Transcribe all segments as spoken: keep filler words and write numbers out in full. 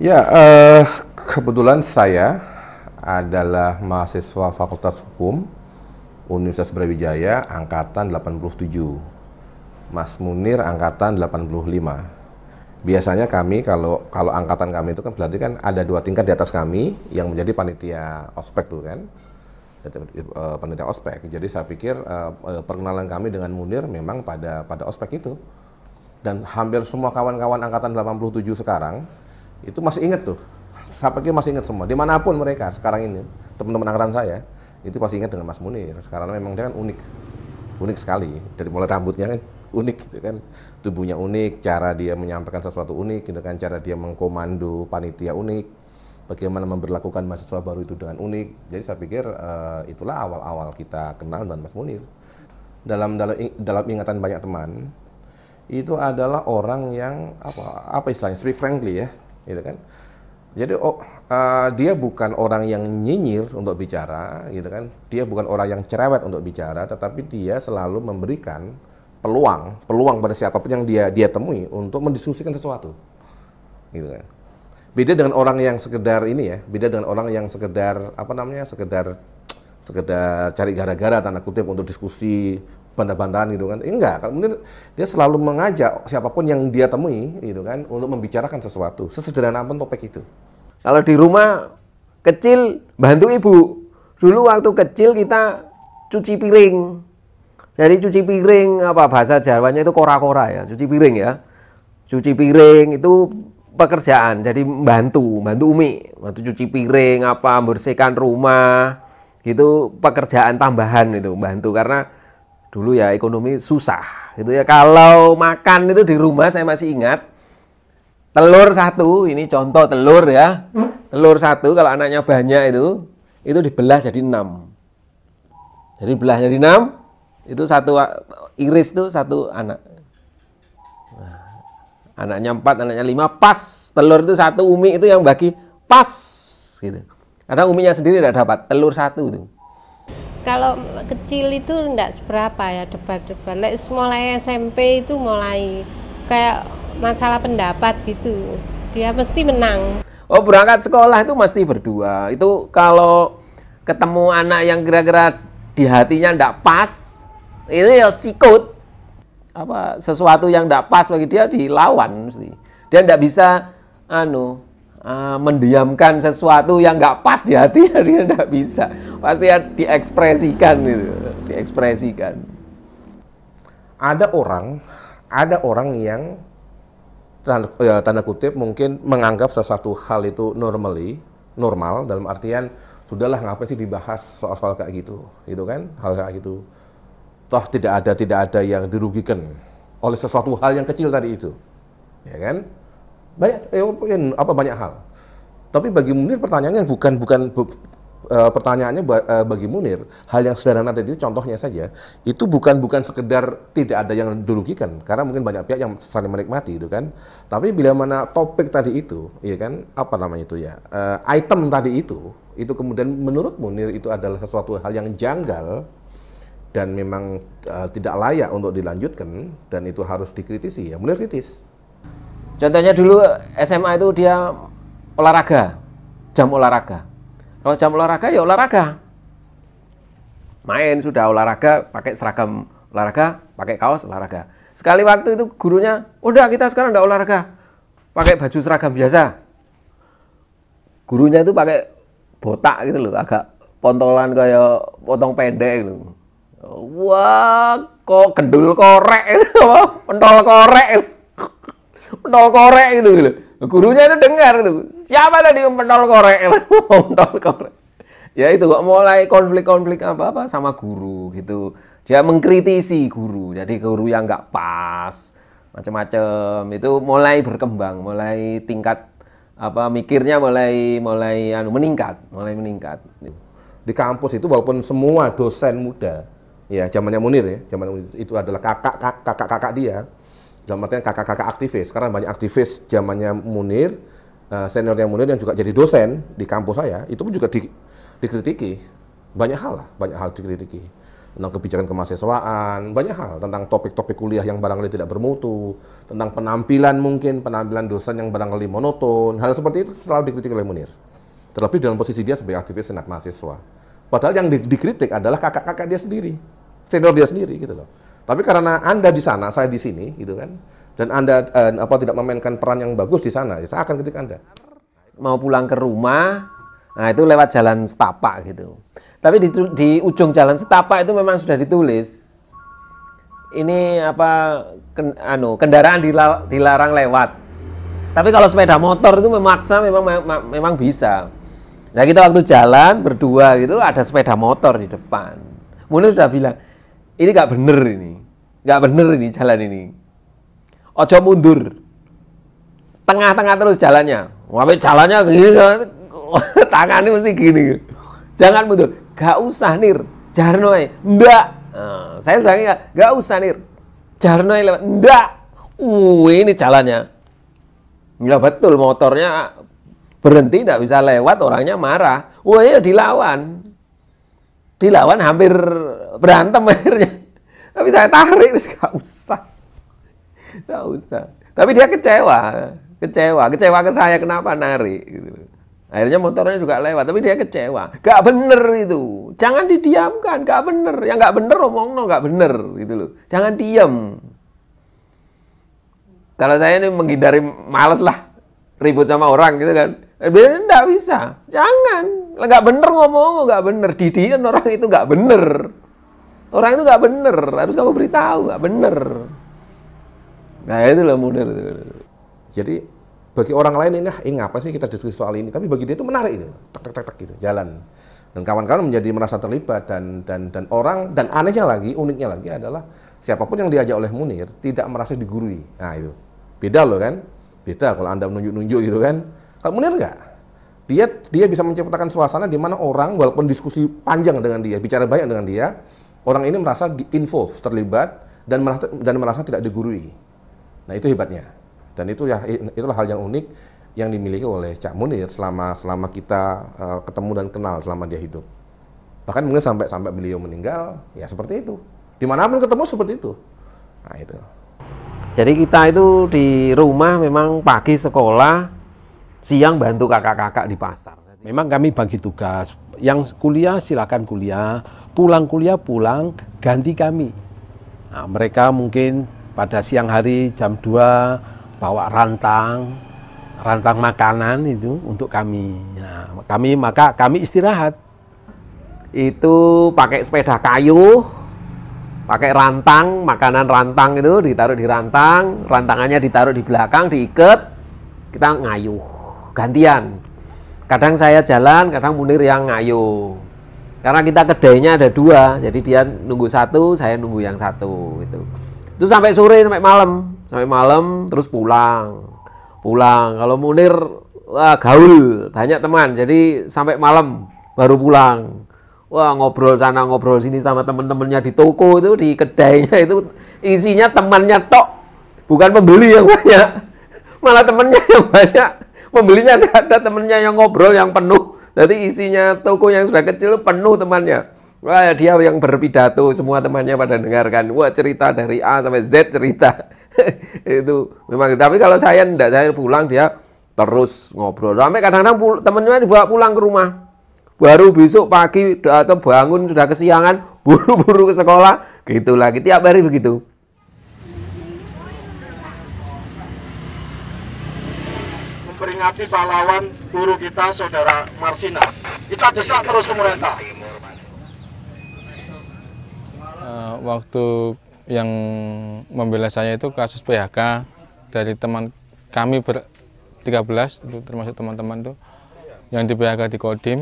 Ya, eh, kebetulan saya adalah mahasiswa Fakultas Hukum Universitas Brawijaya angkatan delapan puluh tujuh. Mas Munir angkatan delapan puluh lima. Biasanya kami kalau kalau angkatan kami itu kan berarti kan ada dua tingkat di atas kami yang menjadi panitia ospek tuh kan. Panitia ospek. Jadi saya pikir uh, perkenalan kami dengan Munir memang pada pada ospek itu. Dan hampir semua kawan-kawan angkatan delapan puluh tujuh sekarang itu masih ingat tuh. Saya pikir masih ingat semua. Dimanapun mereka sekarang ini, teman-teman angkatan saya itu pasti ingat dengan Mas Munir. Sekarang memang dia kan unik, unik sekali. Dari mulai rambutnya kan unik, gitu kan, tubuhnya unik, cara dia menyampaikan sesuatu unik, gitu kan, cara dia mengkomando panitia unik, bagaimana memperlakukan mahasiswa baru itu dengan unik. Jadi saya pikir uh, itulah awal-awal kita kenal dengan Mas Munir. Dalam dalam dalam ingatan banyak teman, itu adalah orang yang apa apa istilahnya, speak frankly ya, gitu kan. Jadi oh, uh, dia bukan orang yang nyinyir untuk bicara, gitu kan. Dia bukan orang yang cerewet untuk bicara, tetapi dia selalu memberikan peluang, peluang pada siapapun yang dia dia temui untuk mendiskusikan sesuatu, gitu kan. Beda dengan orang yang sekedar ini ya, beda dengan orang yang sekedar apa namanya, sekedar sekedar cari gara-gara tanda kutip untuk diskusi bantah-bantahan gitu kan. Eh, enggak, kemudian dia selalu mengajak siapapun yang dia temui gitu kan untuk membicarakan sesuatu, sesederhana apapun topik itu. Kalau di rumah kecil bantu ibu. Dulu waktu kecil kita cuci piring. Jadi cuci piring, apa bahasa Jawanya itu kora-kora ya, cuci piring ya. Cuci piring itu pekerjaan, jadi bantu, bantu Umi. Bantu cuci piring, apa membersihkan rumah, gitu pekerjaan tambahan itu, bantu. Karena dulu ya ekonomi susah, gitu ya. Kalau makan itu di rumah saya masih ingat, telur satu, ini contoh telur ya. Telur satu kalau anaknya banyak itu, itu dibelah jadi enam. Jadi belah jadi enam. Itu satu iris tuh satu anak. Nah, anaknya empat, anaknya lima, pas. Telur itu satu, Umi itu yang bagi pas gitu. Karena Uminya sendiri tidak dapat telur satu itu. Kalau kecil itu enggak seberapa ya debat-debat. Mulai S M P itu mulai kayak masalah pendapat gitu. Dia mesti menang. Oh, berangkat sekolah itu mesti berdua. Itu kalau ketemu anak yang kira-kira di hatinya enggak pas, itu ya sikut, apa sesuatu yang tidak pas bagi dia dilawan mesti. Dia tidak bisa anu uh, mendiamkan sesuatu yang nggak pas di hatinya, dia tidak bisa, pasti ya diekspresikan gitu, diekspresikan. Ada orang, ada orang yang tanda, ya, tanda kutip mungkin menganggap sesuatu hal itu normally, normal dalam artian sudahlah ngapain sih dibahas soal-soal kayak gitu, gitu kan, hal kayak gitu. Toh tidak ada tidak ada yang dirugikan oleh sesuatu hal yang kecil tadi itu, ya kan? Banyak, eh, apa banyak hal. Tapi bagi Munir pertanyaannya bukan bukan bu, uh, pertanyaannya uh, bagi Munir hal yang sederhana tadi itu contohnya saja itu bukan bukan sekedar tidak ada yang dirugikan karena mungkin banyak pihak yang saling menikmati itu kan. Tapi bila mana topik tadi itu, ya kan, apa namanya itu ya, uh, item tadi itu itu kemudian menurut Munir itu adalah sesuatu hal yang janggal dan memang uh, tidak layak untuk dilanjutkan dan itu harus dikritisi, ya Munir kritis. Contohnya dulu S M A itu dia olahraga, jam olahraga. Kalau jam olahraga ya olahraga, main sudah olahraga, pakai seragam olahraga, pakai kaos olahraga. Sekali waktu itu gurunya, udah kita sekarang enggak olahraga, pakai baju seragam biasa. Gurunya itu pakai botak gitu loh, agak pontolan kayak potong pendek gitu. Wah, kok gendul korek itu, pentol korek itu. Pentol korek itu gitu. Gurunya itu dengar itu. Siapa tadi yang pentol korek? Pentol korek. Ya itu kok mulai konflik-konflik apa-apa sama guru gitu. Dia mengkritisi guru. Jadi guru yang nggak pas, macam-macam. Itu mulai berkembang, mulai tingkat apa mikirnya mulai mulai anu meningkat, mulai meningkat. Di kampus itu walaupun semua dosen muda, ya zamannya Munir ya, zaman Munir itu adalah kakak kakak kakak dia, dalam artian kakak-kakak aktivis. Karena banyak aktivis zamannya Munir, seniornya Munir yang juga jadi dosen di kampus saya, itu pun juga di, dikritiki, banyak hal lah, banyak hal dikritiki. tentang kebijakan kemahasiswaan, banyak hal tentang topik-topik kuliah yang barangkali tidak bermutu, tentang penampilan mungkin, penampilan dosen yang barangkali monoton, hal seperti itu selalu dikritik oleh Munir. Terlebih dalam posisi dia sebagai aktivis senat mahasiswa. Padahal yang di dikritik adalah kakak-kakak dia sendiri, senior dia sendiri gitu loh. Tapi karena Anda di sana, saya di sini gitu kan, dan Anda eh, apa tidak memainkan peran yang bagus di sana, ya saya akan kritik Anda. Mau pulang ke rumah, nah itu lewat jalan setapak gitu. Tapi di, di ujung jalan setapak itu memang sudah ditulis, ini apa ken, anu, kendaraan dila, dilarang lewat. Tapi kalau sepeda motor itu memaksa memang memang bisa. Nah kita waktu jalan berdua gitu ada sepeda motor di depan. Munir sudah bilang, ini nggak bener ini, nggak bener ini jalan ini. Ojo mundur, tengah-tengah terus jalannya. Wabit jalannya gini, tangannya mesti gini. Jangan mundur. Gak usah Nir, jarno ae. Ndak. Nah, saya bilang gak usah Nir, jarno ae lewat. Ndak. Uh, ini jalannya. Ya betul, motornya berhenti tidak bisa lewat, orangnya marah. Wah ya dilawan. Dilawan hampir berantem akhirnya. Tapi saya tarik, gak usah. Gak usah. Tapi dia kecewa. Kecewa, kecewa ke saya kenapa narik gitu. Akhirnya motornya juga lewat, tapi dia kecewa. Gak bener itu, jangan didiamkan, gak bener. Yang gak bener omong no, gak bener gitu loh. Jangan diam. Kalau saya ini menghindari, males lah ribut sama orang gitu kan. Biar enggak bisa, jangan. Gak bener ngomong, gak bener. Didikan orang itu gak bener. Orang itu gak bener, harus kamu beritahu gak bener. Nah itu loh Munir. Jadi bagi orang lain ini, ini apa sih kita diskusi soal ini? Tapi bagi dia itu menarik itu, tak tak tak tak gitu, jalan. Dan kawan-kawan menjadi merasa terlibat dan dan dan orang dan anehnya lagi, uniknya lagi adalah siapapun yang diajak oleh Munir tidak merasa digurui. Nah itu beda loh kan, beda kalau Anda menunjuk-nunjuk gitu kan. Kalau Munir enggak, dia dia bisa menciptakan suasana di mana orang walaupun diskusi panjang dengan dia, bicara banyak dengan dia, orang ini merasa involved, terlibat dan merasa dan merasa tidak digurui. Nah itu hebatnya. Dan itu ya itulah hal yang unik yang dimiliki oleh Cak Munir selama selama kita uh, ketemu dan kenal selama dia hidup. Bahkan mungkin sampai sampai beliau meninggal ya seperti itu. Dimanapun ketemu seperti itu. Nah itu. Jadi kita itu di rumah memang pagi sekolah, siang bantu kakak-kakak di pasar. Memang kami bagi tugas. Yang kuliah silakan kuliah, pulang kuliah pulang ganti kami. Nah, mereka mungkin pada siang hari jam dua bawa rantang, rantang makanan itu untuk kami. Nah, kami maka kami istirahat. Itu pakai sepeda kayu, pakai rantang, makanan rantang itu ditaruh di rantang, rantangannya ditaruh di belakang, diikat, kita ngayuh, gantian. Kadang saya jalan, kadang Munir yang ngayuh. Karena kita kedainya ada dua, jadi dia nunggu satu, saya nunggu yang satu. Itu, itu sampai sore, sampai malam. Sampai malam terus pulang. Pulang. Kalau Munir wah, gaul, banyak teman. Jadi sampai malam baru pulang. Wah, ngobrol sana ngobrol sini sama teman-temannya di toko itu, di kedainya itu isinya temannya tok. Bukan pembeli yang banyak. Malah temannya yang banyak. Pembelinya tidak ada, temannya yang ngobrol yang penuh. Jadi isinya toko yang sudah kecil penuh temannya. Wah, dia yang berpidato, semua temannya pada dengarkan. Wah, cerita dari A sampai Z cerita. Itu memang. Tapi kalau saya enggak, saya pulang dia terus ngobrol. Sampai kadang-kadang temennya dibawa pulang ke rumah. Baru besok pagi atau bangun sudah kesiangan, buru-buru ke sekolah. Gitu lagi, tiap hari begitu. Memperingati pahlawan guru kita, Saudara Marsina. Kita desak terus pemerintah. Uh, waktu yang membela saya itu kasus P H K dari teman kami ber tiga belas, itu termasuk teman-teman tuh yang di P H K di Kodim,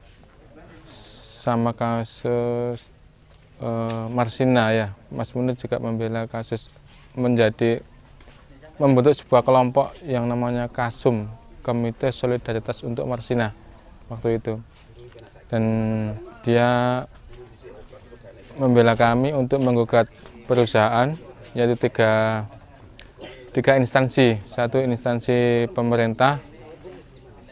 sama kasus uh, Marsina ya. Mas Munir juga membela kasus menjadi membentuk sebuah kelompok yang namanya Kasum, Komite Solidaritas untuk Marsina waktu itu. Dan dia membela kami untuk menggugat perusahaan, yaitu tiga, tiga instansi. Satu instansi pemerintah,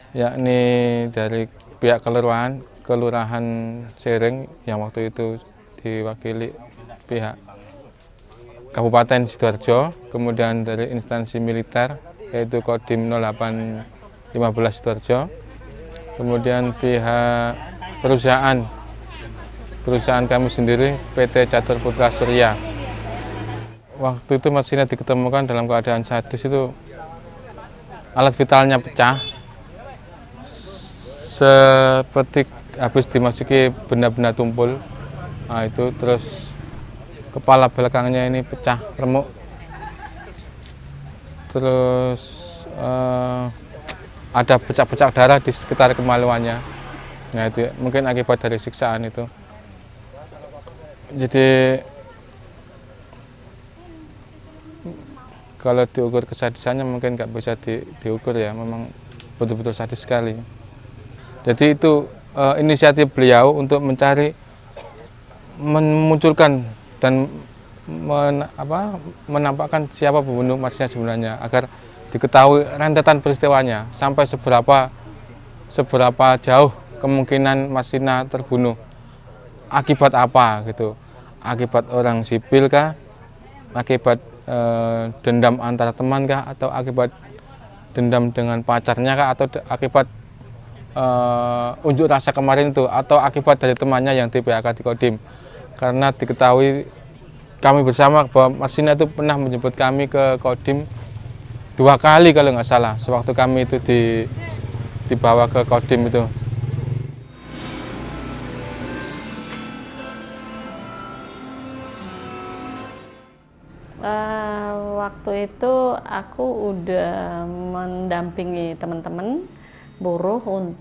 yakni dari pihak kelurahan, kelurahan Sereng yang waktu itu diwakili pihak Kabupaten Sidoarjo, kemudian dari instansi militer yaitu Kodim nol delapan lima belas Sidoarjo, kemudian pihak perusahaan perusahaan kami sendiri P T Catur Putra Surya. Waktu itu Marsina diketemukan dalam keadaan sadis, itu alat vitalnya pecah, seperti habis dimasuki benda-benda tumpul. Nah, itu terus kepala belakangnya ini pecah remuk, terus uh, ada pecah-pecah darah di sekitar kemaluannya. Nah, itu mungkin akibat dari siksaan itu. Jadi kalau diukur kesadisannya mungkin nggak bisa di, diukur ya, memang betul-betul sadis sekali. Jadi itu uh, inisiatif beliau untuk mencari, memunculkan dan men, apa, menampakkan siapa pembunuh Marsina sebenarnya, agar diketahui rentetan peristiwanya sampai seberapa seberapa jauh kemungkinan Marsina terbunuh, akibat apa gitu, akibat orang sipil kah, akibat eh, dendam antara teman kah, atau akibat dendam dengan pacarnya kah, atau akibat eh, unjuk rasa kemarin itu, atau akibat dari temannya yang di P H K di Kodim. Karena diketahui kami bersama bahwa Marsina itu pernah menjemput kami ke Kodim dua kali kalau nggak salah, sewaktu kami itu di, dibawa ke Kodim itu. Uh, waktu itu aku udah mendampingi teman-teman buruh,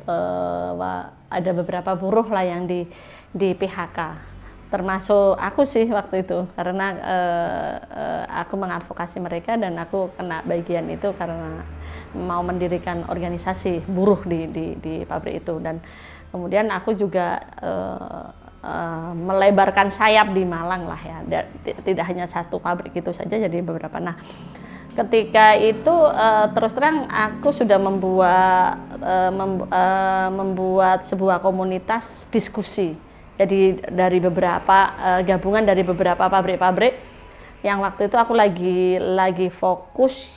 uh, ada beberapa buruh lah yang di, di P H K. Termasuk aku sih waktu itu, karena uh, uh, aku mengadvokasi mereka dan aku kena bagian itu karena mau mendirikan organisasi buruh di, di, di pabrik itu. Dan kemudian aku juga uh, uh, melebarkan sayap di Malang lah ya, tidak hanya satu pabrik itu saja, jadi beberapa. Nah, ketika itu uh, terus terang aku sudah membuat uh, mem, uh, membuat sebuah komunitas diskusi. Jadi dari beberapa uh, gabungan dari beberapa pabrik-pabrik yang waktu itu aku lagi lagi fokus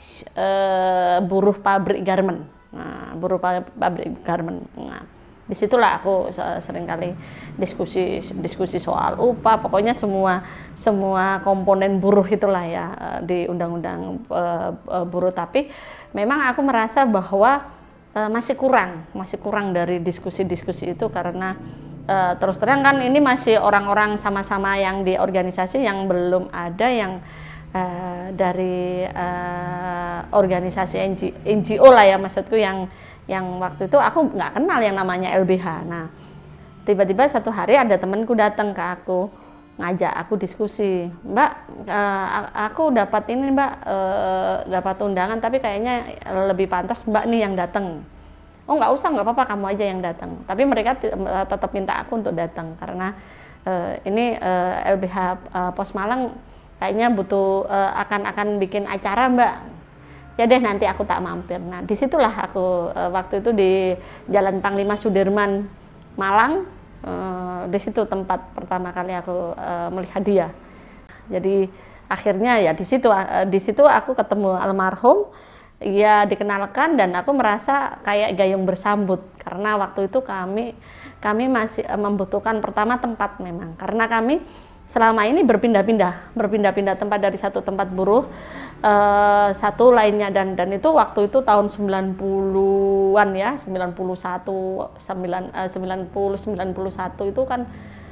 uh, buruh pabrik garmen, nah, buruh pabrik garmen. Nah, disitulah aku seringkali diskusi diskusi soal upah, pokoknya semua semua komponen buruh itulah ya di undang-undang uh, uh, buruh. Tapi memang aku merasa bahwa uh, masih kurang masih kurang dari diskusi-diskusi itu, karena Uh, terus terang kan ini masih orang-orang sama-sama yang di organisasi, yang belum ada yang uh, dari uh, organisasi N G O lah ya, maksudku yang yang waktu itu aku nggak kenal yang namanya L B H. Nah, tiba-tiba satu hari ada temanku datang ke aku, ngajak aku diskusi, Mbak, uh, aku dapat ini Mbak, uh, dapat undangan, tapi kayaknya lebih pantas Mbak nih yang datang. Oh nggak usah, nggak apa-apa, kamu aja yang datang. Tapi mereka tetap minta aku untuk datang karena uh, ini uh, L B H uh, Pos Malang kayaknya butuh uh, akan akan bikin acara Mbak. Ya deh, nanti aku tak mampir. Nah disitulah aku uh, waktu itu di Jalan Panglima Sudirman Malang. Uh, di situ tempat pertama kali aku uh, melihat dia. Jadi akhirnya ya di situ uh, di situ aku ketemu almarhum. Ya dikenalkan dan aku merasa kayak gayung bersambut, karena waktu itu kami kami masih membutuhkan pertama tempat memang, karena kami selama ini berpindah-pindah berpindah-pindah tempat dari satu tempat buruh eh, satu lainnya, dan dan itu waktu itu tahun sembilan puluhan ya, sembilan puluh satu sembilan puluh sembilan puluh satu itu kan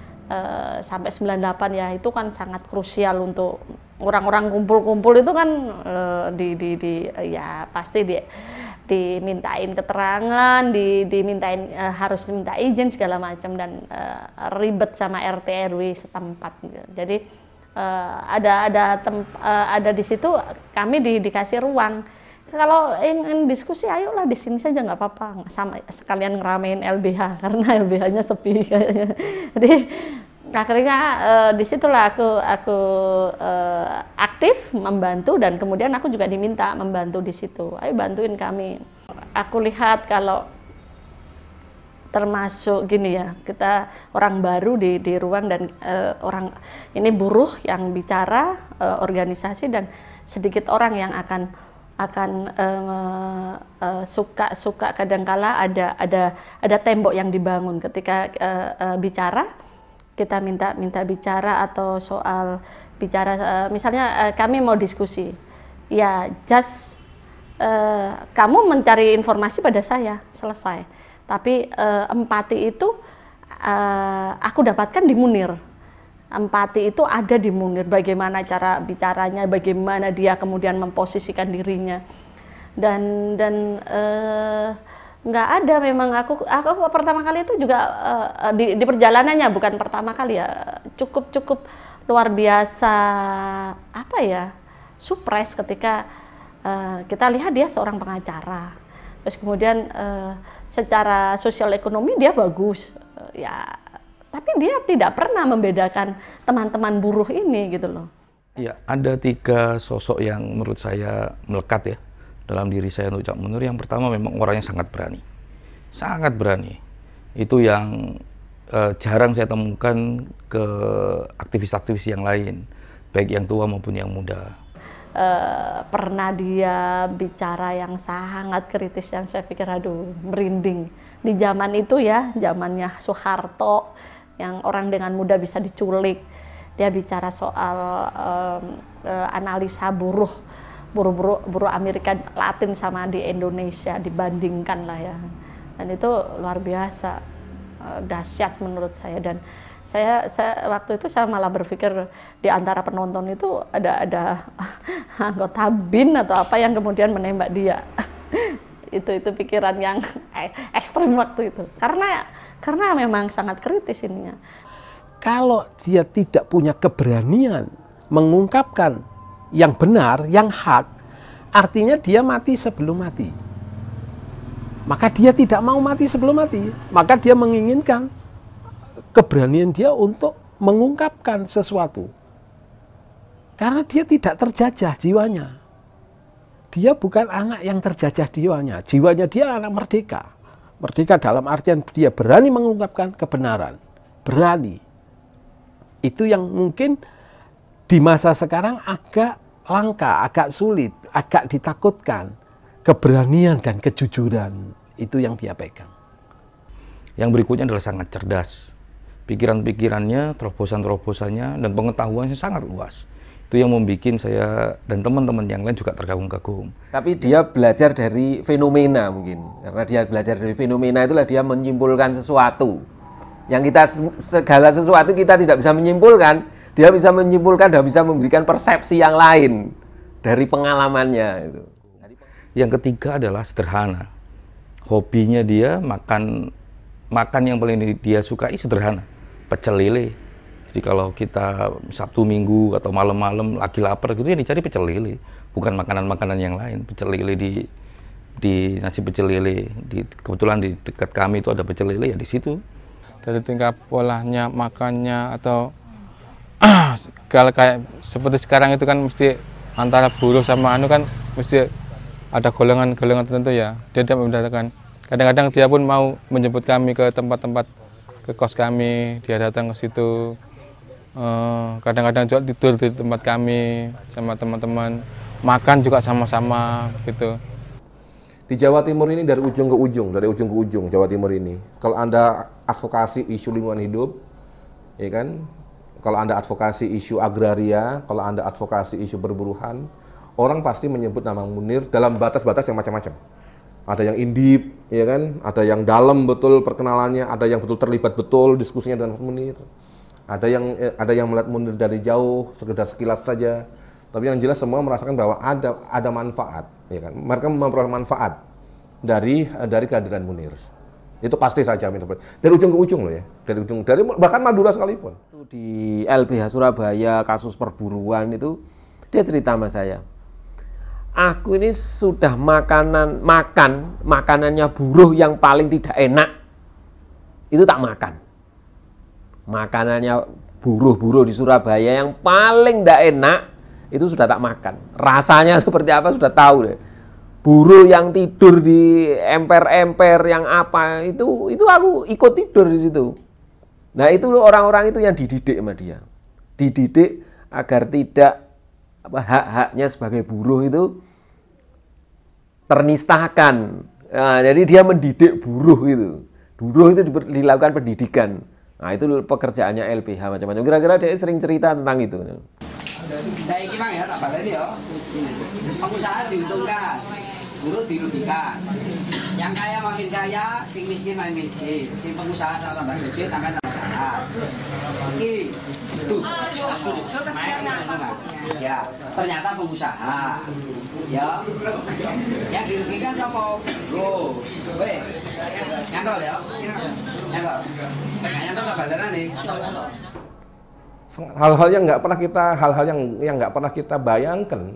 eh, sampai sembilan puluh delapan ya, itu kan sangat krusial untuk orang-orang kumpul-kumpul itu kan uh, di, di, di ya pasti di, dimintain keterangan, di, dimintain uh, harus minta izin segala macam, dan uh, ribet sama R T R W setempat gitu. Jadi uh, ada ada tem, uh, ada di situ kami di, dikasih ruang. Kalau ingin diskusi, ayolah di sini saja nggak apa-apa, sama sekalian ngeramein L B H karena L B H-nya sepi kayaknya. Jadi akhirnya uh, disitulah aku aku uh, aktif membantu, dan kemudian aku juga diminta membantu di situ. Ayo bantuin kami. Aku lihat kalau termasuk gini ya, kita orang baru di di ruang dan uh, orang ini buruh yang bicara, uh, organisasi, dan sedikit orang yang akan akan uh, uh, suka suka kadangkala ada ada ada tembok yang dibangun ketika uh, uh, bicara, kita minta minta bicara atau soal bicara, uh, misalnya uh, kami mau diskusi, ya just uh, kamu mencari informasi pada saya, selesai. Tapi uh, empati itu uh, aku dapatkan di Munir. Empati itu ada di Munir, bagaimana cara bicaranya, bagaimana dia kemudian memposisikan dirinya, dan dan uh, nggak ada memang aku aku pertama kali itu juga uh, di, di perjalanannya, bukan pertama kali ya, cukup cukup luar biasa apa ya, surprise ketika uh, kita lihat dia seorang pengacara, terus kemudian uh, secara sosial ekonomi dia bagus, uh, ya. Tapi dia tidak pernah membedakan teman-teman buruh ini gitu loh. Ya, ada tiga sosok yang menurut saya melekat ya dalam diri saya untuk Cak Munir. Yang pertama memang orangnya sangat berani, sangat berani. Itu yang eh, jarang saya temukan ke aktivis-aktivis yang lain, baik yang tua maupun yang muda. Eh, pernah dia bicara yang sangat kritis yang saya pikir aduh merinding. Di zaman itu ya, zamannya Soeharto, yang orang dengan mudah bisa diculik. Dia bicara soal um, uh, analisa buruh, buruh-buruh buruh Amerika Latin sama di Indonesia, dibandingkan lah ya. Dan itu luar biasa, uh, dahsyat menurut saya. Dan saya, saya waktu itu saya malah berpikir di antara penonton itu ada ada anggota B I N atau apa yang kemudian menembak dia. itu itu pikiran yang ekstrim waktu itu. Karena Karena memang sangat kritis ininya. Kalau dia tidak punya keberanian mengungkapkan yang benar, yang hak, artinya dia mati sebelum mati. Maka dia tidak mau mati sebelum mati. Maka dia menginginkan keberanian dia untuk mengungkapkan sesuatu. Karena dia tidak terjajah jiwanya. Dia bukan anak yang terjajah jiwanya. Jiwanya dia anak merdeka. Merdeka dalam artian dia berani mengungkapkan kebenaran, berani. Itu yang mungkin di masa sekarang agak langka, agak sulit, agak ditakutkan. Keberanian dan kejujuran, itu yang dia pegang. Yang berikutnya adalah sangat cerdas. Pikiran-pikirannya, terobosan-terobosannya, dan pengetahuannya sangat luas. Itu yang membuat saya dan teman-teman yang lain juga terkagum-kagum. Tapi dia belajar dari fenomena mungkin. Karena dia belajar dari fenomena itulah dia menyimpulkan sesuatu. Yang kita segala sesuatu kita tidak bisa menyimpulkan, dia bisa menyimpulkan dan bisa memberikan persepsi yang lain dari pengalamannya itu. Yang ketiga adalah sederhana. Hobinya dia makan makan yang paling dia sukai sederhana, pecel lele. Jadi kalau kita Sabtu Minggu atau malam-malam lagi lapar gitu ya dicari pecel lele, bukan makanan-makanan yang lain. Pecel lele di di nasi pecel lele, di kebetulan di dekat kami itu ada pecel lele ya di situ. Dari tingkah polanya, makannya atau kalau kayak seperti sekarang itu kan mesti antara buruh sama anu kan mesti ada golongan-golongan tertentu ya. Dia tidak membedakan. Kadang-kadang dia pun mau menjemput kami ke tempat-tempat ke kos kami, dia datang ke situ. Kadang-kadang juga tidur di tempat kami sama teman-teman, makan juga sama-sama gitu. Di Jawa Timur ini dari ujung ke ujung, dari ujung ke ujung Jawa Timur ini. Kalau Anda advokasi isu lingkungan hidup, ya kan? Kalau Anda advokasi isu agraria, kalau Anda advokasi isu perburuhan, orang pasti menyebut nama Munir dalam batas-batas yang macam-macam. Ada yang indip, ya kan? Ada yang dalam betul perkenalannya, ada yang betul terlibat betul diskusinya dengan Munir. Ada yang ada yang melihat Munir dari jauh, sekedar sekilas saja. Tapi yang jelas semua merasakan bahwa ada ada manfaat, ya kan? Mereka memperoleh manfaat dari dari kehadiran Munir. Itu pasti saya jamin seperti dari ujung ke ujung loh ya, dari ujung dari bahkan Madura sekalipun. Di L B H Surabaya kasus perburuan itu dia cerita sama saya. Aku ini sudah makanan makan makanannya buruh yang paling tidak enak itu tak makan. Makanannya buruh-buruh di Surabaya yang paling tidak enak itu sudah tak makan. Rasanya seperti apa sudah tahu deh. buruh yang tidur di emper-emper yang apa itu itu aku ikut tidur di situ. Nah itu orang-orang itu yang dididik sama dia, dididik agar tidak apa, hak-haknya sebagai buruh itu ternistakan. Nah, jadi dia mendidik buruh itu, buruh itu dilakukan pendidikan. Nah itu pekerjaannya L B H macam-macam. Kira-kira dia sering cerita tentang itu. Saya ini bang ya, tak balik ya. Pengusaha diuntungkan, buruh dirugikan. Yang kaya makin kaya, sing miskin makin miskin. Sing pengusaha sama tambah gede sampai tambah kaya. Oke, tuh. Ya, ternyata pengusaha. Ya, yang dirugikan siapa? Bro, weh, nyantol ya, nyantol. Nyantol nggak baleran nih. Hal-hal yang nggak pernah kita hal-hal yang yang nggak pernah kita bayangkan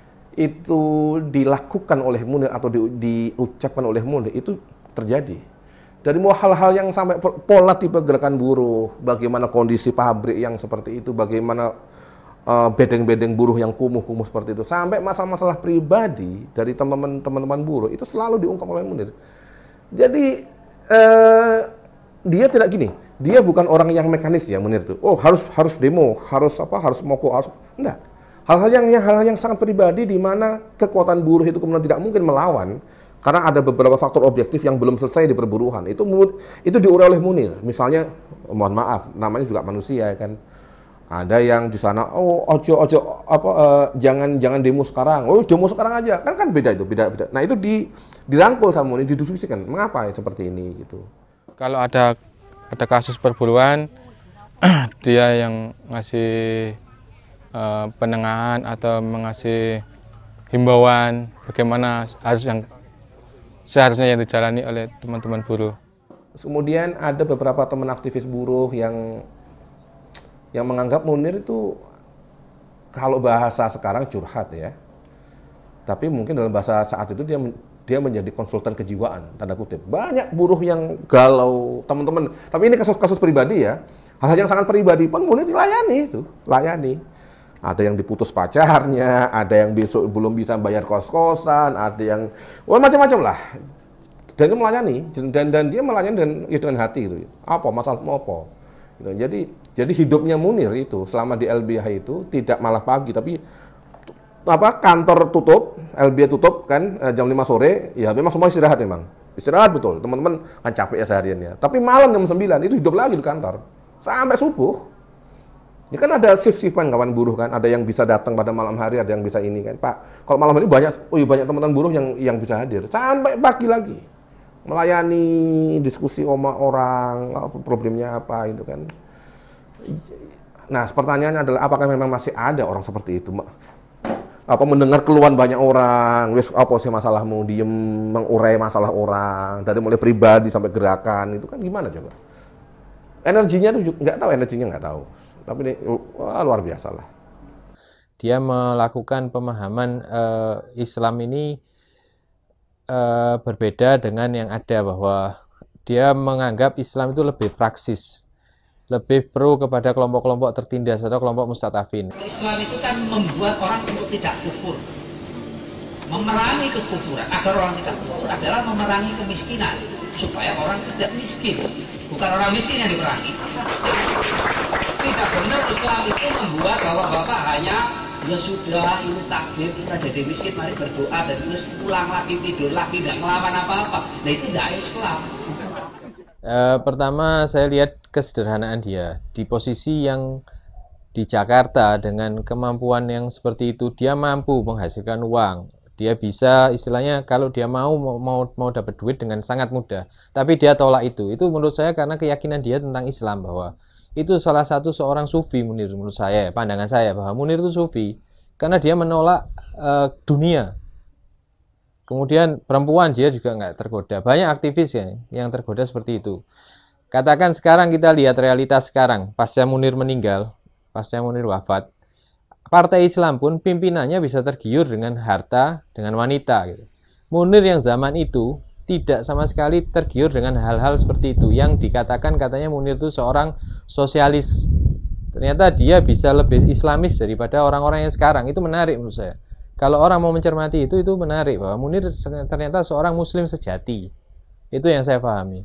itu dilakukan oleh Munir atau di, diucapkan oleh Munir itu terjadi. Dari mau hal-hal yang sampai pola tipe gerakan buruh, bagaimana kondisi pabrik yang seperti itu, bagaimana uh, bedeng-bedeng buruh yang kumuh-kumuh seperti itu, sampai masalah-masalah pribadi dari teman-teman teman-teman buruh itu selalu diungkap oleh Munir. Jadi uh, dia tidak gini. Dia bukan orang yang mekanis ya Munir itu. Oh harus harus demo, harus apa, harus mogok, harus enggak. Hal-hal yang hal-hal yang sangat pribadi di mana kekuatan buruh itu kemudian tidak mungkin melawan karena ada beberapa faktor objektif yang belum selesai di perburuhan. Itu itu diurai oleh Munir. Misalnya, mohon maaf, namanya juga manusia kan. Ada yang di sana, oh ojo ojo apa uh, jangan jangan demo sekarang. Oh demo sekarang aja. Kan kan beda itu, beda beda. Nah itu di dirangkul sama Munir, didiskusikan. Mengapa ya seperti ini gitu. Kalau ada ada kasus perburuan, dia yang ngasih uh, penengahan atau mengasih himbauan bagaimana harus yang seharusnya yang dijalani oleh teman-teman buruh. Kemudian ada beberapa teman aktivis buruh yang yang menganggap Munir itu kalau bahasa sekarang curhat ya. Tapi mungkin dalam bahasa saat itu dia dia menjadi konsultan kejiwaan, tanda kutip. Banyak buruh yang galau, teman-teman. Tapi ini kasus-kasus pribadi ya. Hal-hal yang sangat pribadi pun Munir dilayani itu, layani. Ada yang diputus pacarnya, ada yang besok belum bisa bayar kos-kosan, ada yang wah macam-macam lah. Dan dia melayani, dan dan dia melayani dan ya, dengan hati itu. Apa masalah mau apa? Gitu. Jadi jadi hidupnya Munir itu selama di L B H itu tidak malah pagi, tapi apa kantor tutup, L B H tutup kan jam lima sore, ya memang semua istirahat memang. Istirahat betul, teman-teman kan capek ya sehariannya. Tapi malam jam sembilan itu hidup lagi di kantor. Sampai subuh. Ini kan ada shift-shiftan kawan buruh kan, ada yang bisa datang pada malam hari, ada yang bisa ini kan. Pak, kalau malam hari banyak, oh iya banyak teman-teman buruh yang yang bisa hadir. Sampai pagi lagi. Melayani diskusi sama orang, problemnya apa itu kan. Nah, pertanyaannya adalah apakah memang masih ada orang seperti itu? Apa mendengar keluhan banyak orang, wes apa sih masalahmu, diem mengurai masalah orang dari mulai pribadi sampai gerakan itu kan gimana coba? Energinya tuh nggak tahu, energinya nggak tahu, tapi ini wah, luar biasa lah. Dia melakukan pemahaman uh, Islam ini uh, berbeda dengan yang ada, bahwa dia menganggap Islam itu lebih praksis, lebih pro kepada kelompok-kelompok tertindas atau kelompok mustadafin. Islam itu kan membuat orang untuk tidak kufur, memerangi kekufuran. Agar orang tidak kufur adalah memerangi kemiskinan, supaya orang tidak miskin. Bukan orang miskin yang diperangi. Tidak benar Islam itu membuat bahwa bapak hanya ya sudah ini takdir kita jadi miskin, mari berdoa dan terus pulang lagi tidur lagi tidak melawan apa-apa. Nah itu tidak Islam. Uh, pertama saya lihat kesederhanaan dia di posisi yang di Jakarta dengan kemampuan yang seperti itu. Dia mampu menghasilkan uang, dia bisa istilahnya kalau dia mau mau mau dapat duit dengan sangat mudah, tapi dia tolak itu. Itu menurut saya karena keyakinan dia tentang Islam, bahwa itu salah satu seorang sufi. Munir menurut saya, pandangan saya bahwa Munir itu sufi karena dia menolak uh, dunia. Kemudian perempuan dia juga nggak tergoda. Banyak aktivis ya yang tergoda seperti itu. Katakan sekarang kita lihat realitas sekarang, pasca Munir meninggal, pasca Munir wafat, partai Islam pun pimpinannya bisa tergiur dengan harta, dengan wanita. Gitu. Munir yang zaman itu tidak sama sekali tergiur dengan hal-hal seperti itu. Yang dikatakan katanya Munir itu seorang sosialis. Ternyata dia bisa lebih Islamis daripada orang-orang yang sekarang. Itu menarik menurut saya. kalau orang mau mencermati itu, itu menarik bahwa Munir ternyata seorang muslim sejati. Itu yang saya pahami.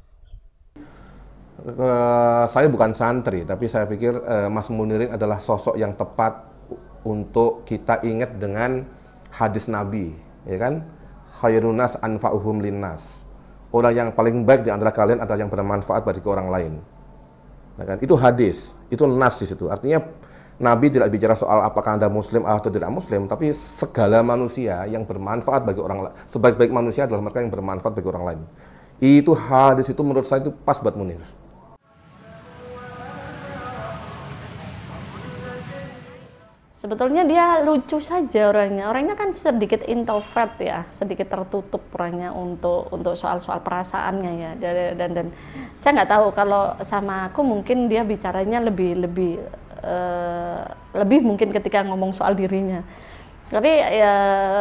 Uh, saya bukan santri, tapi saya pikir uh, Mas Munirin adalah sosok yang tepat untuk kita ingat dengan hadis Nabi, ya kan? Khairunas anfa'uhum linnas. Orang yang paling baik di antara kalian adalah yang bermanfaat bagi orang lain. Ya kan? Itu hadis, itu nas di situ. Artinya Nabi tidak bicara soal apakah Anda muslim atau tidak muslim, tapi segala manusia yang bermanfaat bagi orang lain. Sebaik-baik manusia adalah mereka yang bermanfaat bagi orang lain. Itu hadis itu menurut saya itu pas buat Munir. Sebetulnya dia lucu saja orangnya. Orangnya kan sedikit introvert ya, sedikit tertutup orangnya untuk untuk soal-soal perasaannya ya. Dan, dan dan saya nggak tahu kalau sama aku mungkin dia bicaranya lebih lebih uh, lebih mungkin ketika ngomong soal dirinya. Tapi ya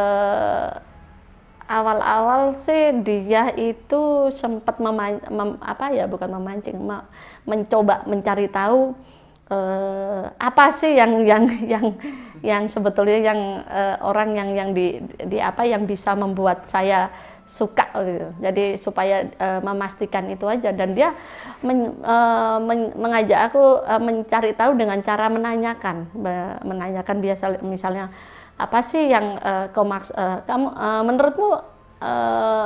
awal-awal sih dia itu sempat meman, mem, apa ya bukan memancing, me, mencoba mencari tahu. Uh, apa sih yang yang yang yang sebetulnya yang uh, orang yang yang di, di apa yang bisa membuat saya suka gitu. Jadi supaya uh, memastikan itu aja, dan dia men, uh, men, mengajak aku uh, mencari tahu dengan cara menanyakan menanyakan biasa misalnya apa sih yang uh, kau maks uh, kamu uh, menurutmu uh,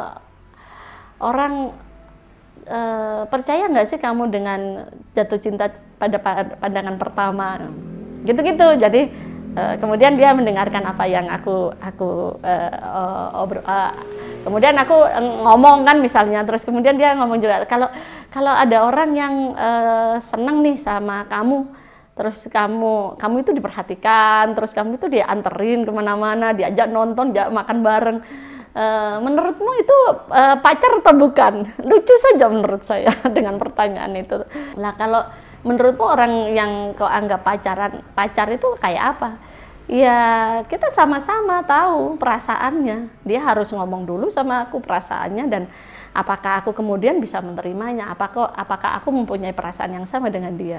orang Uh, percaya nggak sih kamu dengan jatuh cinta pada pandangan pertama, gitu-gitu. Jadi uh, kemudian dia mendengarkan apa yang aku aku uh, obrol, uh, kemudian aku ngomong kan misalnya, terus kemudian dia ngomong juga kalau kalau ada orang yang uh, seneng nih sama kamu, terus kamu kamu itu diperhatikan, terus kamu itu dianterin kemana-mana, diajak nonton, diajak makan bareng. Uh, menurutmu itu uh, pacar atau bukan? Lucu saja menurut saya dengan pertanyaan itu. Nah kalau menurutmu orang yang kau anggap pacaran, pacar itu kayak apa? Ya kita sama-sama tahu perasaannya. Dia harus ngomong dulu sama aku perasaannya, dan apakah aku kemudian bisa menerimanya? Apakah apakah aku mempunyai perasaan yang sama dengan dia?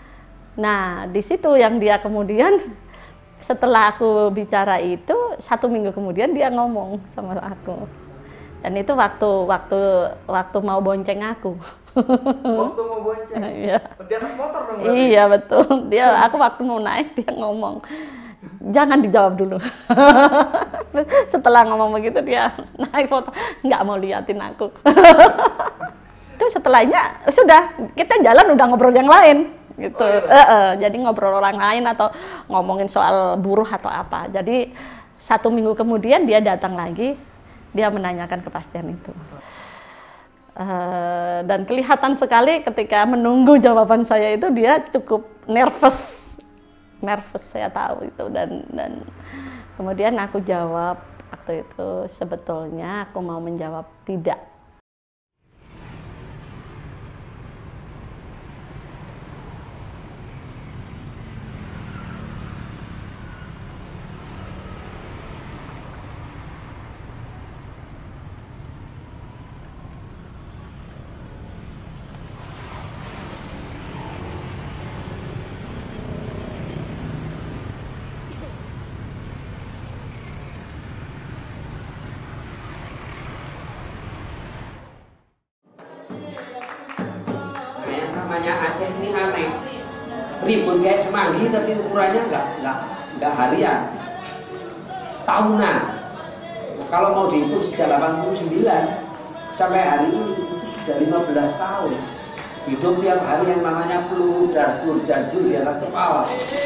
Nah di situ yang dia kemudian setelah aku bicara itu, satu minggu kemudian dia ngomong sama aku, dan itu waktu waktu waktu mau bonceng aku. Waktu mau bonceng? Iya. Di atas motor dong? Berarti? Iya betul. Dia aku waktu mau naik dia ngomong, jangan dijawab dulu. Setelah ngomong begitu dia naik foto, nggak mau liatin aku. Itu setelahnya sudah kita jalan udah ngobrol yang lain. Gitu, oh, iya. e -e, jadi ngobrol orang lain atau ngomongin soal buruh atau apa. Jadi satu minggu kemudian dia datang lagi, dia menanyakan kepastian itu. E, dan kelihatan sekali ketika menunggu jawaban saya itu dia cukup nervous, nervous saya tahu itu, dan dan kemudian aku jawab waktu itu sebetulnya aku mau menjawab tidak. Aceh ini aneh, ribut kayak semanggi tapi ukurannya nggak nggak nggak harian, tahunan. Kalau mau dihitung sejak delapan puluh sembilan sampai hari ini itu sudah lima belas tahun hidup tiap hari yang namanya peluru darjur darjur di atas kepala.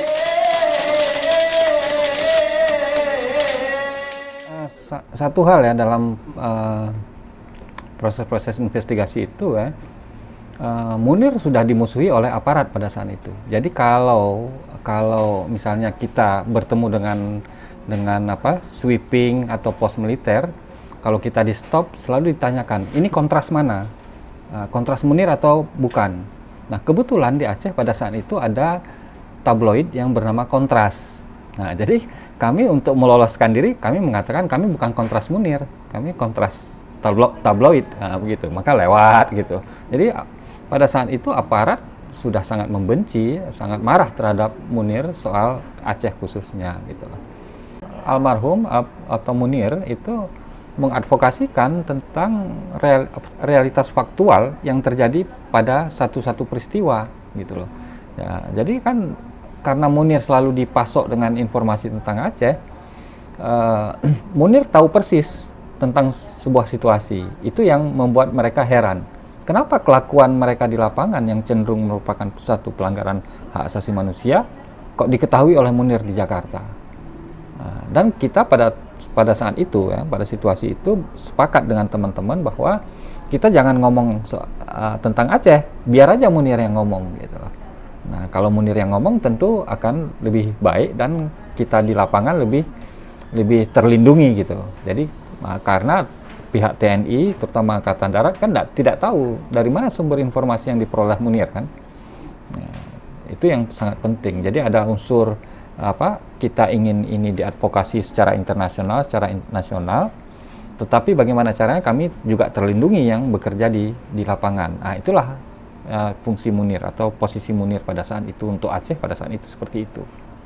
Satu hal ya dalam proses-proses uh, investigasi itu ya. Uh, Munir sudah dimusuhi oleh aparat pada saat itu. Jadi kalau kalau misalnya kita bertemu dengan dengan apa sweeping atau pos militer, kalau kita di stop selalu ditanyakan ini kontras mana, uh, kontras Munir atau bukan. Nah kebetulan di Aceh pada saat itu ada tabloid yang bernama Kontras. Nah jadi kami untuk meloloskan diri kami mengatakan kami bukan kontras Munir, kami kontras tablo tabloid, nah, begitu. Maka lewat gitu. Jadi pada saat itu aparat sudah sangat membenci, sangat marah terhadap Munir soal Aceh khususnya gitu loh. almarhum atau Munir itu mengadvokasikan tentang real, realitas faktual yang terjadi pada satu-satu peristiwa gitu loh. Ya, jadi kan karena Munir selalu dipasok dengan informasi tentang Aceh, uh, Munir tahu persis tentang sebuah situasi. Itu yang membuat mereka heran. Kenapa kelakuan mereka di lapangan yang cenderung merupakan satu pelanggaran hak asasi manusia kok diketahui oleh Munir di Jakarta? Nah, dan kita pada pada saat itu ya, pada situasi itu sepakat dengan teman-teman bahwa kita jangan ngomong so, uh, tentang Aceh, biar aja Munir yang ngomong gitu loh. Nah, kalau Munir yang ngomong tentu akan lebih baik dan kita di lapangan lebih lebih terlindungi gitu. Jadi uh, karena pihak T N I terutama Angkatan Darat kan tidak tidak tahu dari mana sumber informasi yang diperoleh Munir kan. Nah, itu yang sangat penting. Jadi ada unsur apa kita ingin ini diadvokasi secara internasional, secara nasional, tetapi bagaimana caranya kami juga terlindungi yang bekerja di di lapangan. Nah, itulah uh, fungsi Munir atau posisi Munir pada saat itu untuk Aceh pada saat itu seperti itu.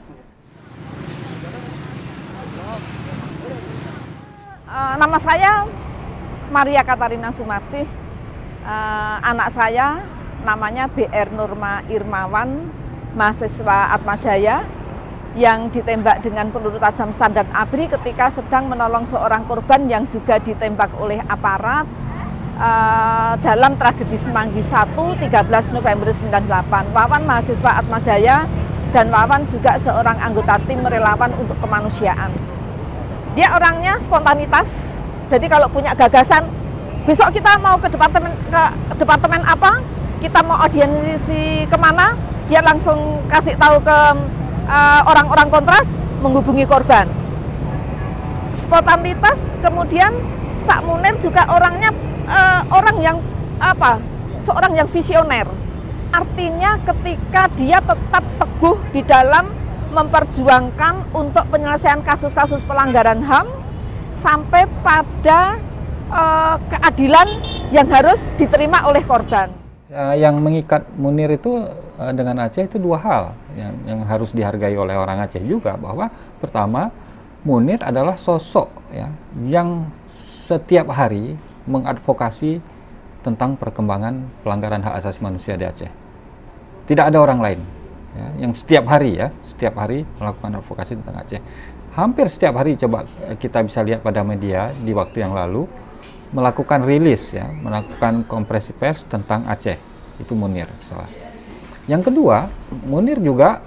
Uh, nama saya Maria Katarina Sumarsih. Uh, anak saya namanya B R Nurma Irmawan, mahasiswa Atmajaya, yang ditembak dengan peluru tajam standar A B R I ketika sedang menolong seorang korban yang juga ditembak oleh aparat uh, dalam tragedi Semanggi satu, tiga belas November sembilan puluh delapan. Wawan mahasiswa Atmajaya dan Wawan juga seorang anggota tim relawan untuk kemanusiaan. Dia orangnya spontanitas, jadi kalau punya gagasan, besok kita mau ke departemen, ke departemen apa, kita mau audiensi kemana, dia langsung kasih tahu ke orang-orang uh, kontras, menghubungi korban. Spontanitas, kemudian Cak Munir juga orangnya uh, orang yang apa? Seorang yang visioner. Artinya ketika dia tetap teguh di dalam memperjuangkan untuk penyelesaian kasus-kasus pelanggaran H A M sampai pada uh, keadilan yang harus diterima oleh korban. Yang mengikat Munir itu dengan Aceh itu dua hal yang, yang harus dihargai oleh orang Aceh juga, bahwa pertama, Munir adalah sosok ya yang setiap hari mengadvokasi tentang perkembangan pelanggaran hak asasi manusia di Aceh. Tidak ada orang lain ya, yang setiap hari ya setiap hari melakukan advokasi tentang Aceh. Hampir setiap hari, coba kita bisa lihat pada media di waktu yang lalu, melakukan rilis ya, melakukan konferensi pers tentang Aceh. Itu Munir salah. Yang kedua, Munir juga